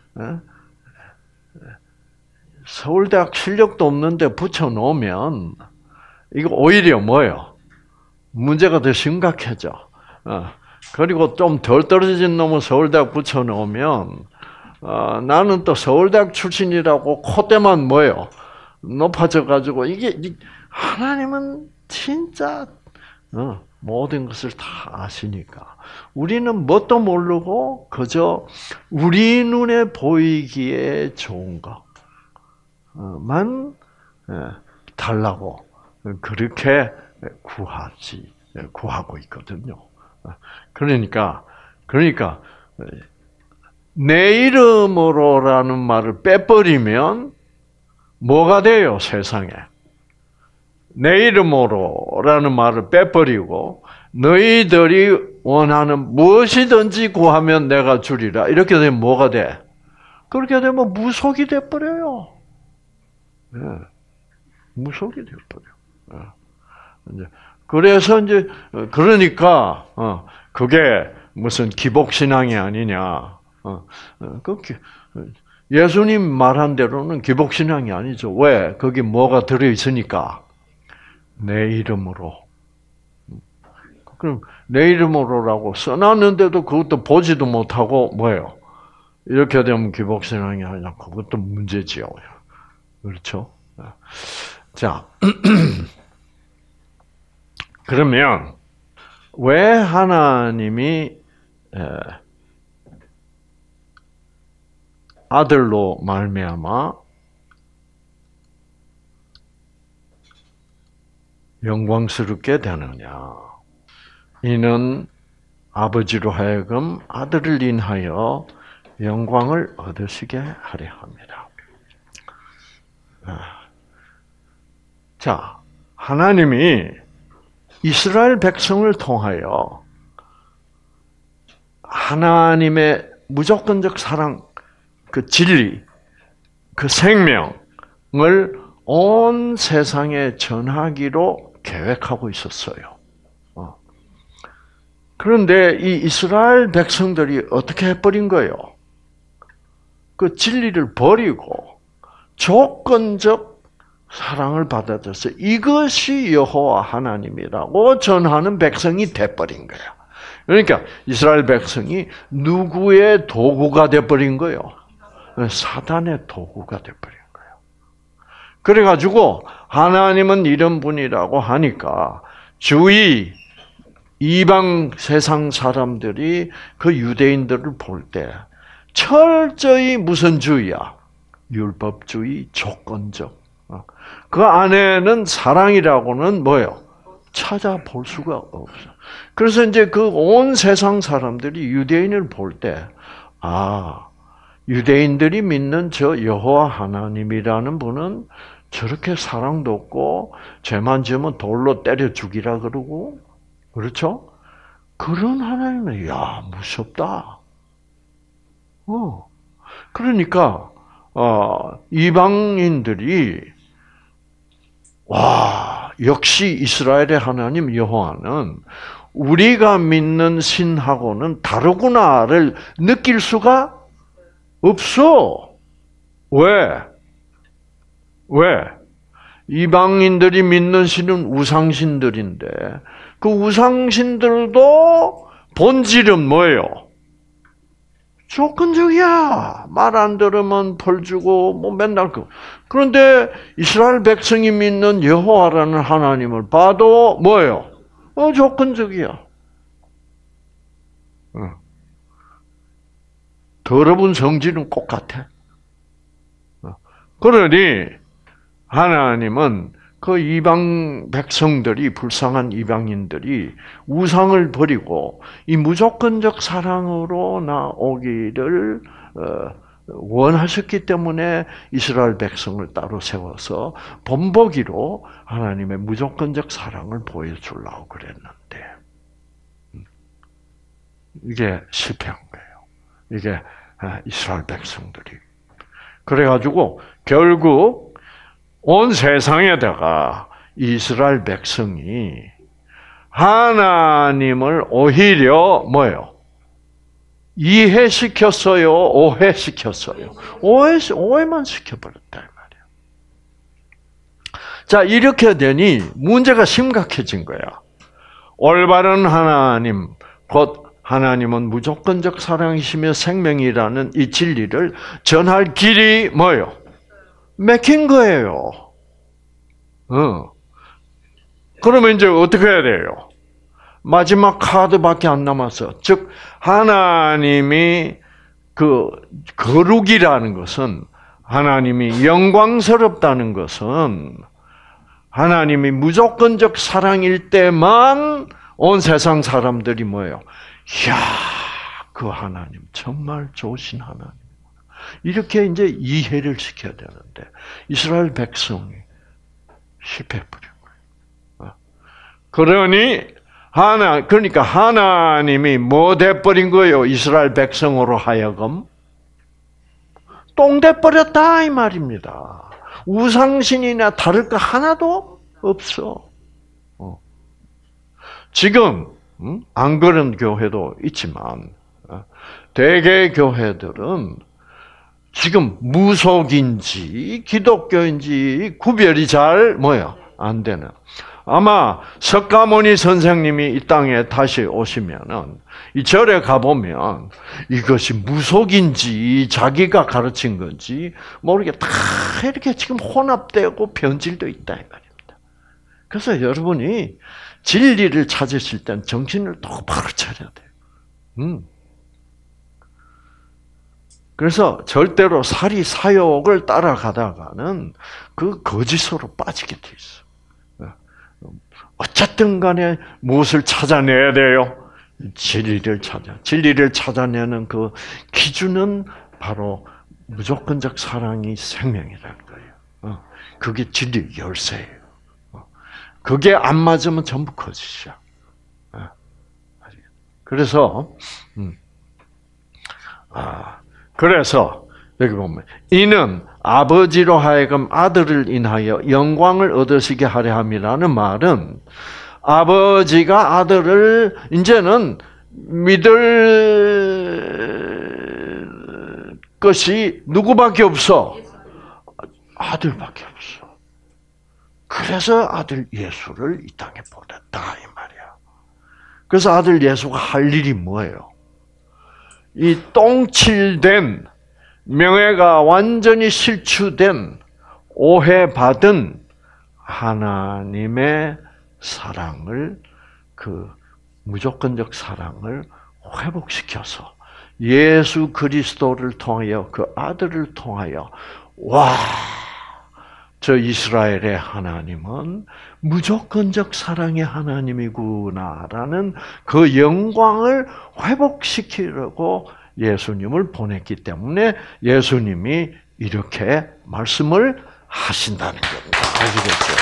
Speaker 1: 서울대학 실력도 없는데 붙여놓으면 이거 오히려 뭐예요? 문제가 더 심각해져. 그리고 좀 덜 떨어진 놈을 서울대학 붙여놓으면 나는 또 서울대학 출신이라고 콧대만 뭐예요? 높아져가지고 이게 하나님은 진짜 모든 것을 다 아시니까 우리는 뭣도 모르고 그저 우리 눈에 보이기에 좋은 것만 달라고 그렇게 구하고 있거든요. 그러니까 내 이름으로라는 말을 빼버리면 뭐가 돼요, 세상에? 내 이름으로라는 말을 빼버리고 너희들이 원하는 무엇이든지 구하면 내가 주리라. 이렇게 되면 뭐가 돼? 그렇게 되면 무속이 돼버려요. 네. 무속이 돼버려. 네. 그래서 이제 그러니까 그게 무슨 기복신앙이 아니냐. 예수님 말한 대로는 기복신앙이 아니죠. 왜? 거기 뭐가 들어있으니까. 내 이름으로. 그럼 내 이름으로라고 써놨는데도 그것도 보지도 못하고 뭐예요? 이렇게 되면 기복신앙이 아니라 그것도 문제지요. 그렇죠? 자, 그러면 왜 하나님이 아들로 말미암아 영광스럽게 되느냐? 이는 아버지로 하여금 아들을 인하여 영광을 얻으시게 하려 합니다. 자, 하나님이 이스라엘 백성을 통하여 하나님의 무조건적 사랑, 그 진리, 그 생명을 온 세상에 전하기로 계획하고 있었어요. 그런데 이 이스라엘 백성들이 어떻게 해버린 거예요? 그 진리를 버리고 조건적 사랑을 받아들여서 이것이 여호와 하나님이라고 전하는 백성이 돼버린 거야. 그러니까 이스라엘 백성이 누구의 도구가 돼버린 거예요? 사단의 도구가 돼버린 거예요. 그래가지고 하나님은 이런 분이라고 하니까 주위 이방 세상 사람들이 그 유대인들을 볼 때 철저히 무슨 주의야? 율법주의, 조건적. 그 안에는 사랑이라고는 뭐예요? 찾아볼 수가 없어. 그래서 이제 그 온 세상 사람들이 유대인을 볼 때, 유대인들이 믿는 저 여호와 하나님이라는 분은 저렇게 사랑도 없고, 죄만 지으면 돌로 때려 죽이라 그러고, 그렇죠? 그런 하나님은, 무섭다. 그러니까, 이방인들이, 역시 이스라엘의 하나님 여호와는 우리가 믿는 신하고는 다르구나를 느낄 수가 없어. 왜? 이방인들이 믿는 신은 우상신들인데 그 우상신들도 본질은 뭐예요? 조건적이야. 말 안 들으면 벌 주고 맨날 그런데 이스라엘 백성이 믿는 여호와라는 하나님을 봐도 뭐예요? 조건적이야. 더러운 성질은 똑같아. 그러니 하나님은 그 이방 백성들이, 불쌍한 이방인들이 우상을 버리고 이 무조건적 사랑으로 나오기를 원하셨기 때문에 이스라엘 백성을 따로 세워서 본보기로 하나님의 무조건적 사랑을 보여주려고 그랬는데 이게 실패한 거예요. 이게 이스라엘 백성들이. 그래가지고 결국 온 세상에다가 이스라엘 백성이 하나님을 오히려 뭐예요? 이해시켰어요? 오해시켰어요? 오해만 시켜버렸다 이 말이에요. 자, 이렇게 되니 문제가 심각해진 거야. 올바른 하나님, 곧 하나님은 무조건적 사랑이시며 생명이라는 이 진리를 전할 길이 뭐예요? 막힌 거예요. 그러면 이제 어떻게 해야 돼요? 마지막 카드밖에 안 남았어. 즉 하나님이 그 거룩이라는 것은, 하나님이 영광스럽다는 것은 하나님이 무조건적 사랑일 때만 온 세상 사람들이 뭐예요? 이야, 그 하나님 정말 좋으신 하나님. 이렇게 이제 이해를 시켜야 되는데 이스라엘 백성이 실패해버린 거예요. 그러니까 하나님이 뭐 돼버린 거예요? 이스라엘 백성으로 하여금 똥 돼버렸다 이 말입니다. 우상신이나 다를 거 하나도 없어. 지금 안 그런 교회도 있지만 대개 교회들은 지금 무속인지 기독교인지 구별이 잘 안 되는. 아마 석가모니 선생님이 이 땅에 다시 오시면은 이 절에 가보면 이것이 무속인지 자기가 가르친 건지 모르게 다 이렇게 지금 혼합되고 변질도 있다 이 말입니다. 그래서 여러분이 진리를 찾으실 땐 정신을 똑바로 차려야 돼요. 그래서 절대로 사리 사욕을 따라가다가는 그 거짓으로 빠지게 돼 있어. 어쨌든 간에 무엇을 찾아내야 돼요? 진리를 찾아내는 그 기준은 바로 무조건적 사랑이 생명이라는 거예요. 그게 진리 열쇠예요. 그게 안 맞으면 전부 거짓이야. 그래서 여기 보면 이는 아버지로 하여금 아들을 인하여 영광을 얻으시게 하려 함이라는 말은 아버지가 아들을 이제는 믿을 것이 누구밖에 없어? 아들밖에 없어. 그래서 아들 예수를 이 땅에 보냈다 이 말이야. 그래서 아들 예수가 할 일이 뭐예요? 이 똥칠된 명예가 완전히 실추된 오해받은 하나님의 사랑을, 그 무조건적 사랑을 회복시켜서 예수 그리스도를 통하여 그 아들을 통하여 저 이스라엘의 하나님은 무조건적 사랑의 하나님이구나라는 그 영광을 회복시키려고 예수님을 보냈기 때문에 예수님이 이렇게 말씀을 하신다는 겁니다. 아시겠죠?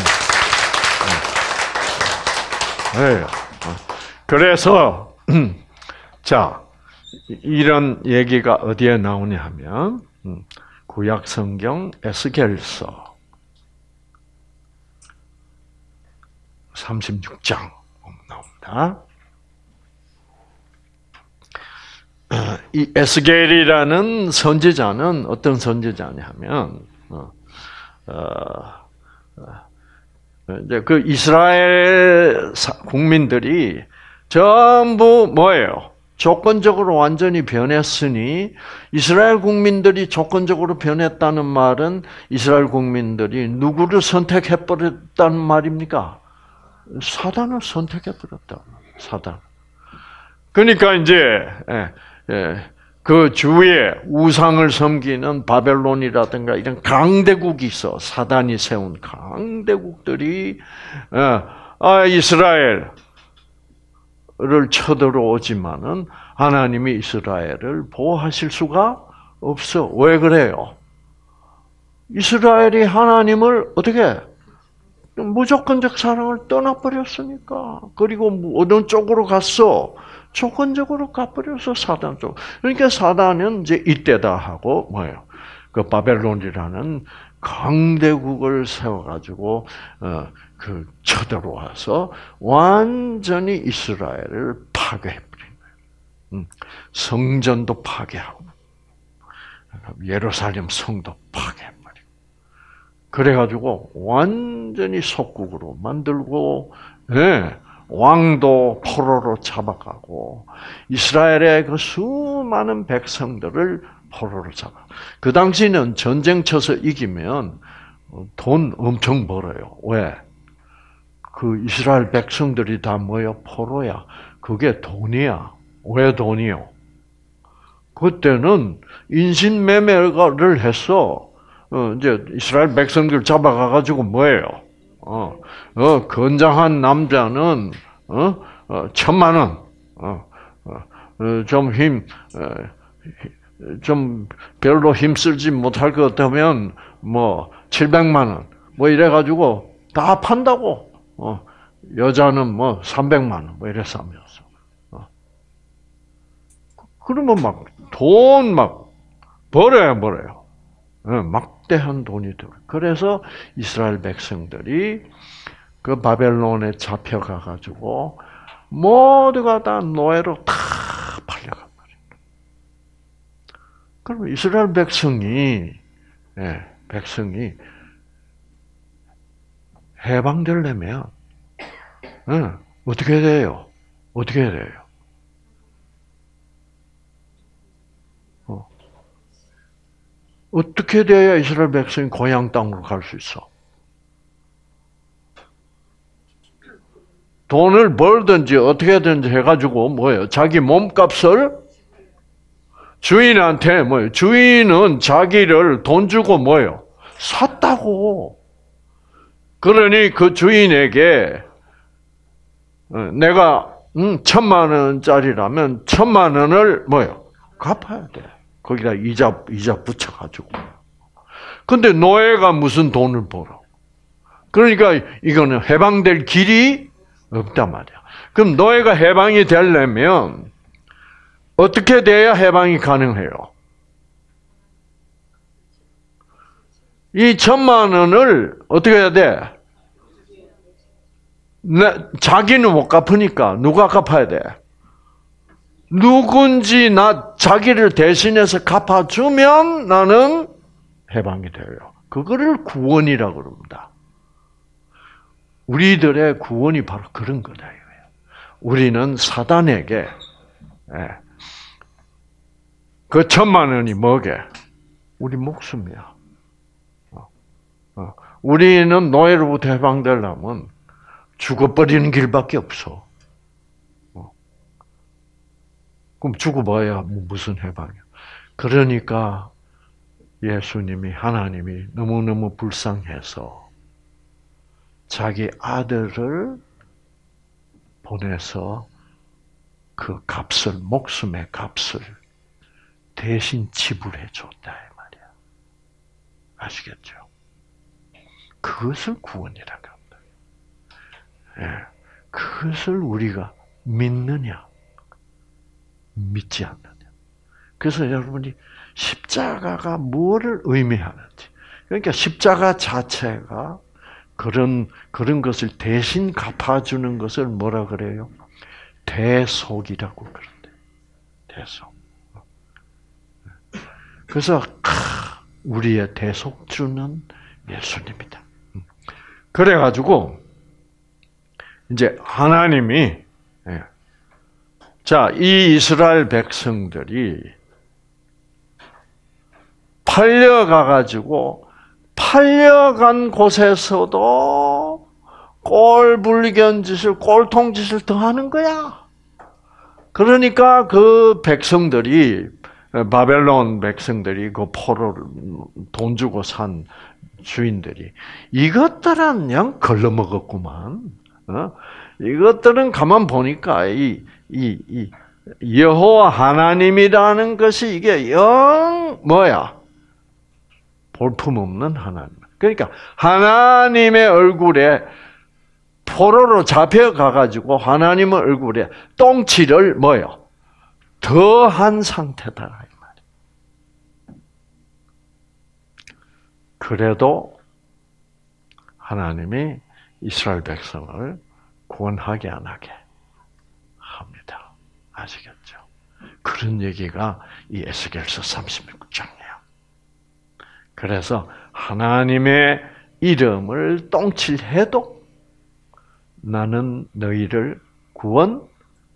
Speaker 1: 네. 그래서 자, 이런 얘기가 어디에 나오냐 하면 구약 성경 에스겔서 36장 나옵니다. 이 에스겔이라는 선지자는 어떤 선지자냐면 이제 그 이스라엘 국민들이 전부 뭐예요? 조건적으로 완전히 변했으니 이스라엘 국민들이 조건적으로 변했다는 말은 이스라엘 국민들이 누구를 선택해버렸다는 말입니까? 사단을 선택해버렸다. 사단. 그러니까 이제 그 주위에 우상을 섬기는 바벨론이라든가 이런 강대국이 있어. 사단이 세운 강대국들이 이스라엘을 쳐들어오지만은 하나님이 이스라엘을 보호하실 수가 없어. 왜 그래요? 이스라엘이 하나님을 어떻게 무조건적 사랑을 떠나버렸으니까. 그리고 어느 쪽으로 갔어? 조건적으로 가버려서 사단 쪽. 그러니까 사단은 이제 이때다 하고 뭐예요? 그 바벨론이라는 강대국을 세워가지고 그 쳐들어와서 완전히 이스라엘을 파괴해버린 거예요. 성전도 파괴하고 예루살렘 성도 파괴해버리고 그래가지고 완전히 속국으로 만들고 왕도 포로로 잡아가고 이스라엘의 그 수많은 백성들을 포로로 잡아. 그 당시는 전쟁 쳐서 이기면 돈 엄청 벌어요. 왜? 그 이스라엘 백성들이 다 뭐야? 포로야. 그게 돈이야. 왜 돈이요? 그때는 인신매매를 했어. 이제 이스라엘 백성들 잡아가가지고 뭐예요? 건장한 남자는 1,000,000원, 좀 별로 힘쓰지 못할 것 같으면 700,000원, 이래가지고 다 판다고. 여자는 300,000원, 이래 싸면서. 그러면 돈 벌어요. 막대한 돈이 들어. 그래서 이스라엘 백성들이 그 바벨론에 잡혀가가지고 모두가 다 노예로 다 팔려간 말입니다. 그러면 이스라엘 백성이 해방되려면 어떻게 돼요? 어떻게 해야 돼요? 어떻게 돼야 이스라엘 백성이 고향 땅으로 갈 수 있어? 돈을 벌든지 어떻게든지 해가지고 뭐예요? 자기 몸값을 주인한테 주인은 자기를 돈 주고 샀다고. 그러니 그 주인에게 내가 1,000,000원짜리라면 1,000,000원을 갚아야 돼. 거기다 이자 붙여가지고. 근데 노예가 무슨 돈을 벌어? 그러니까 이거는 해방될 길이 없단 말이야. 그럼 노예가 해방이 되려면 어떻게 돼야 해방이 가능해요? 이 1,000,000원을 어떻게 해야 돼? 자기는 못 갚으니까 누가 갚아야 돼? 누군지 자기를 대신해서 갚아주면 나는 해방이 돼요. 그거를 구원이라고 그럽니다. 우리들의 구원이 바로 그런 거다. 우리는 사단에게 그 1,000,000원이 뭐게? 우리 목숨이야. 우리는 노예로부터 해방되려면 죽어버리는 길밖에 없어. 그럼 죽어봐야 무슨 해방이야. 그러니까 예수님이 하나님이 너무너무 불쌍해서 자기 아들을 보내서 그 값을 목숨의 값을 대신 지불해 줬다 이 말이야. 아시겠죠? 그것을 구원이라고 합니다. 예, 그것을 우리가 믿느냐, 믿지 않느냐. 그래서 여러분이 십자가가 뭐를 의미하는지, 그러니까 십자가 자체가 그런 것을 대신 갚아주는 것을 뭐라 그래요? 대속이라고 그런대. 대속. 그래서 우리의 대속주는 예수님이다. 그래가지고 이제 하나님이 자, 이 이스라엘 백성들이 팔려간 곳에서도 꼴불견짓을, 꼴통짓을 더 하는 거야. 그러니까 그 백성들이, 바벨론 백성들이 그 포로를 돈 주고 산 주인들이 이것들은 그냥 걸러먹었구만. 이것들은 가만 보니까 이 여호와 하나님이라는 것이 이게 영 뭐야? 볼품없는 하나님. 그러니까 하나님의 얼굴에 포로로 잡혀가가지고 하나님의 얼굴에 똥칠을 뭐요? 더한 상태다 이 말이에요. 그래도 하나님이 이스라엘 백성을 구원하게 안 하게 합니다. 아시겠죠? 그런 얘기가 이 에스겔서 36장이에요. 그래서 하나님의 이름을 똥칠해도 나는 너희를 구원한다.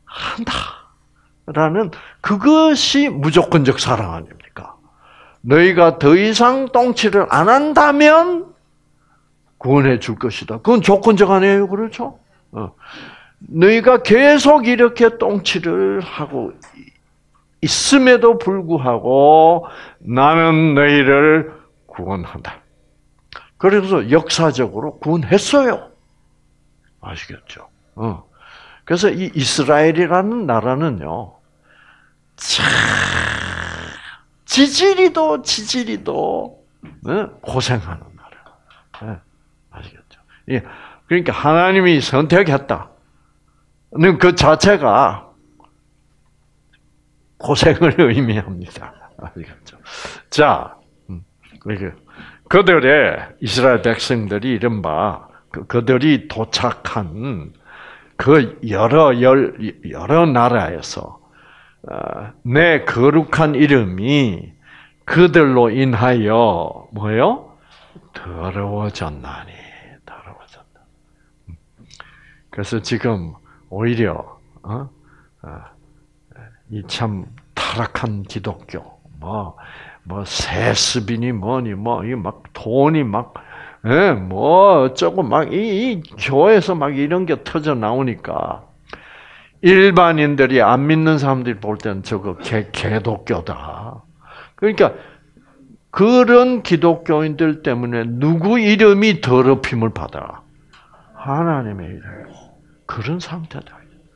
Speaker 1: 라는 그것이 무조건적 사랑 아닙니까? 너희가 더 이상 똥칠을 안 한다면 구원해 줄 것이다. 그건 조건적 아니에요. 그렇죠? 너희가 계속 이렇게 똥칠을 하고 있음에도 불구하고 나는 너희를 구원한다. 그래서 역사적으로 구원했어요. 아시겠죠? 그래서 이 이스라엘이라는 나라는요, 지지리도 고생하는 나라. 아시겠죠? 그러니까 하나님이 선택했다. 그 자체가 고생을 의미합니다. 아시겠죠? 자, 그들의 이스라엘 백성들이 이른바 그들이 도착한 그 여러 나라에서 내 거룩한 이름이 그들로 인하여 뭐요? 더러워졌나니. 그래서 지금 오히려 이 참 타락한 기독교, 뭐 세습이니 뭐니 이 막 돈이 막 어쩌고 막 이 교회에서 막 이런 게 터져 나오니까 일반인들이 안 믿는 사람들이 볼 때는 저거 개독교다. 그러니까 그런 기독교인들 때문에 누구 이름이 더럽힘을 받아? 하나님의 이름. 그런 상태다.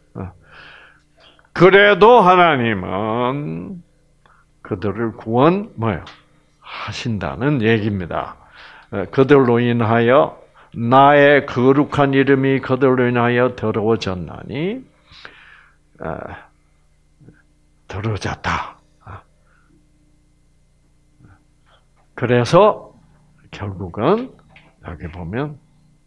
Speaker 1: 그래도 하나님은 그들을 하신다는 얘기입니다. 그들로 인하여 나의 거룩한 이름이 그들로 인하여 더러워졌나니 더러워졌다. 그래서 결국은 여기 보면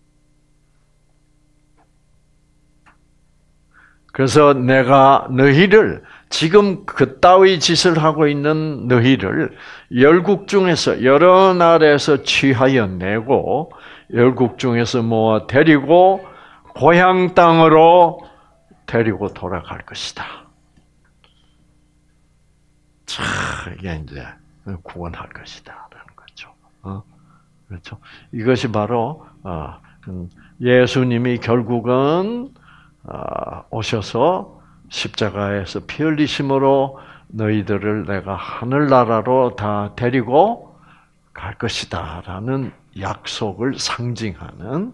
Speaker 1: 그래서 내가 너희를 지금 그따위 짓을 하고 있는 너희를 열국 중에서 여러 나라에서 취하여 내고 열국 중에서 모아 데리고 고향 땅으로 데리고 돌아갈 것이다. 자, 이게 이제 구원할 것이다라는 거죠. 그렇죠? 이것이 바로 예수님이 결국은 오셔서 십자가에서 피 흘리심으로 너희들을 내가 하늘나라로 다 데리고 갈 것이다라는 약속을 상징하는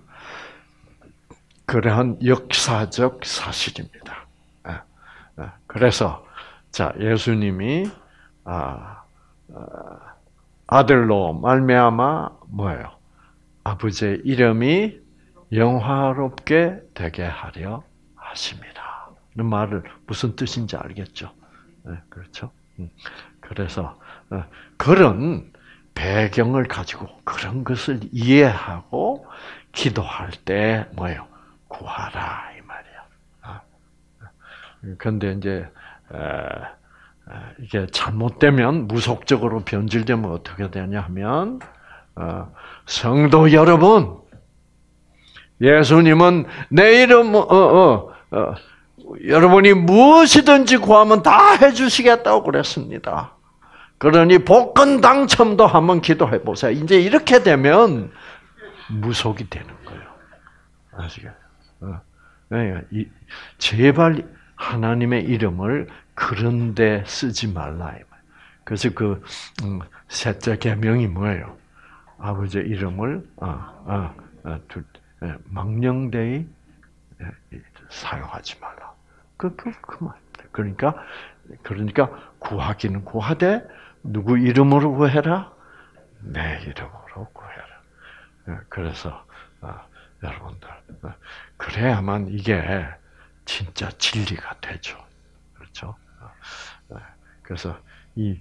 Speaker 1: 그러한 역사적 사실입니다. 그래서 자 예수님이 아들로 말미암아 뭐예요? 아버지의 이름이 영화롭게 되게 하려 하심이라. 이 말을 무슨 뜻인지 알겠죠? 그렇죠? 그래서 그런 배경을 가지고 그런 것을 이해하고 기도할 때 뭐예요? 구하라 이 말이야. 그런데 이제 이게 잘못되면 무속적으로 변질되면 어떻게 되냐 하면 성도 여러분, 예수님은 내 이름 여러분이 무엇이든지 구하면 다 해주시겠다고 그랬습니다. 그러니 복권 당첨도 한번 기도해 보세요. 이제 이렇게 되면 무속이 되는 거예요. 아시겠어요? 제발 하나님의 이름을 그런데 쓰지 말라. 그래서 그 셋째 계명이 뭐예요? 아버지의 이름을 망령되이 사용하지 말라. 그 말입니다. 그러니까 구하기는 구하되 누구 이름으로 구해라? 내 이름으로 구해라. 그래서 여러분들 그래야만 이게 진짜 진리가 되죠. 그렇죠? 그래서 이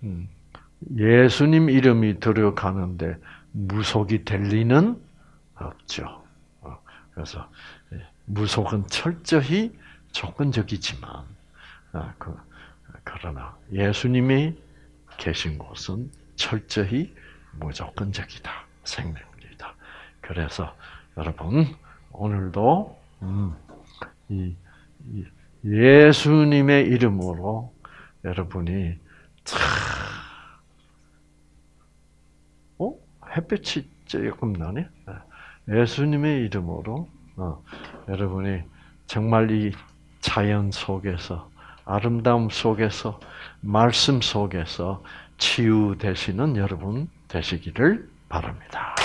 Speaker 1: 예수님 이름이 들어가는데 무속이 될 리는 없죠. 그래서 무속은 철저히 조건적이지만 그러나 예수님이 계신 곳은 철저히 무조건적이다. 생명입니다. 그래서 여러분 오늘도 이 예수님의 이름으로 여러분이 햇빛이 조금 나네. 예수님의 이름으로 여러분이 정말 이 자연 속에서 아름다움 속에서 말씀 속에서 치유되시는 여러분 되시기를 바랍니다.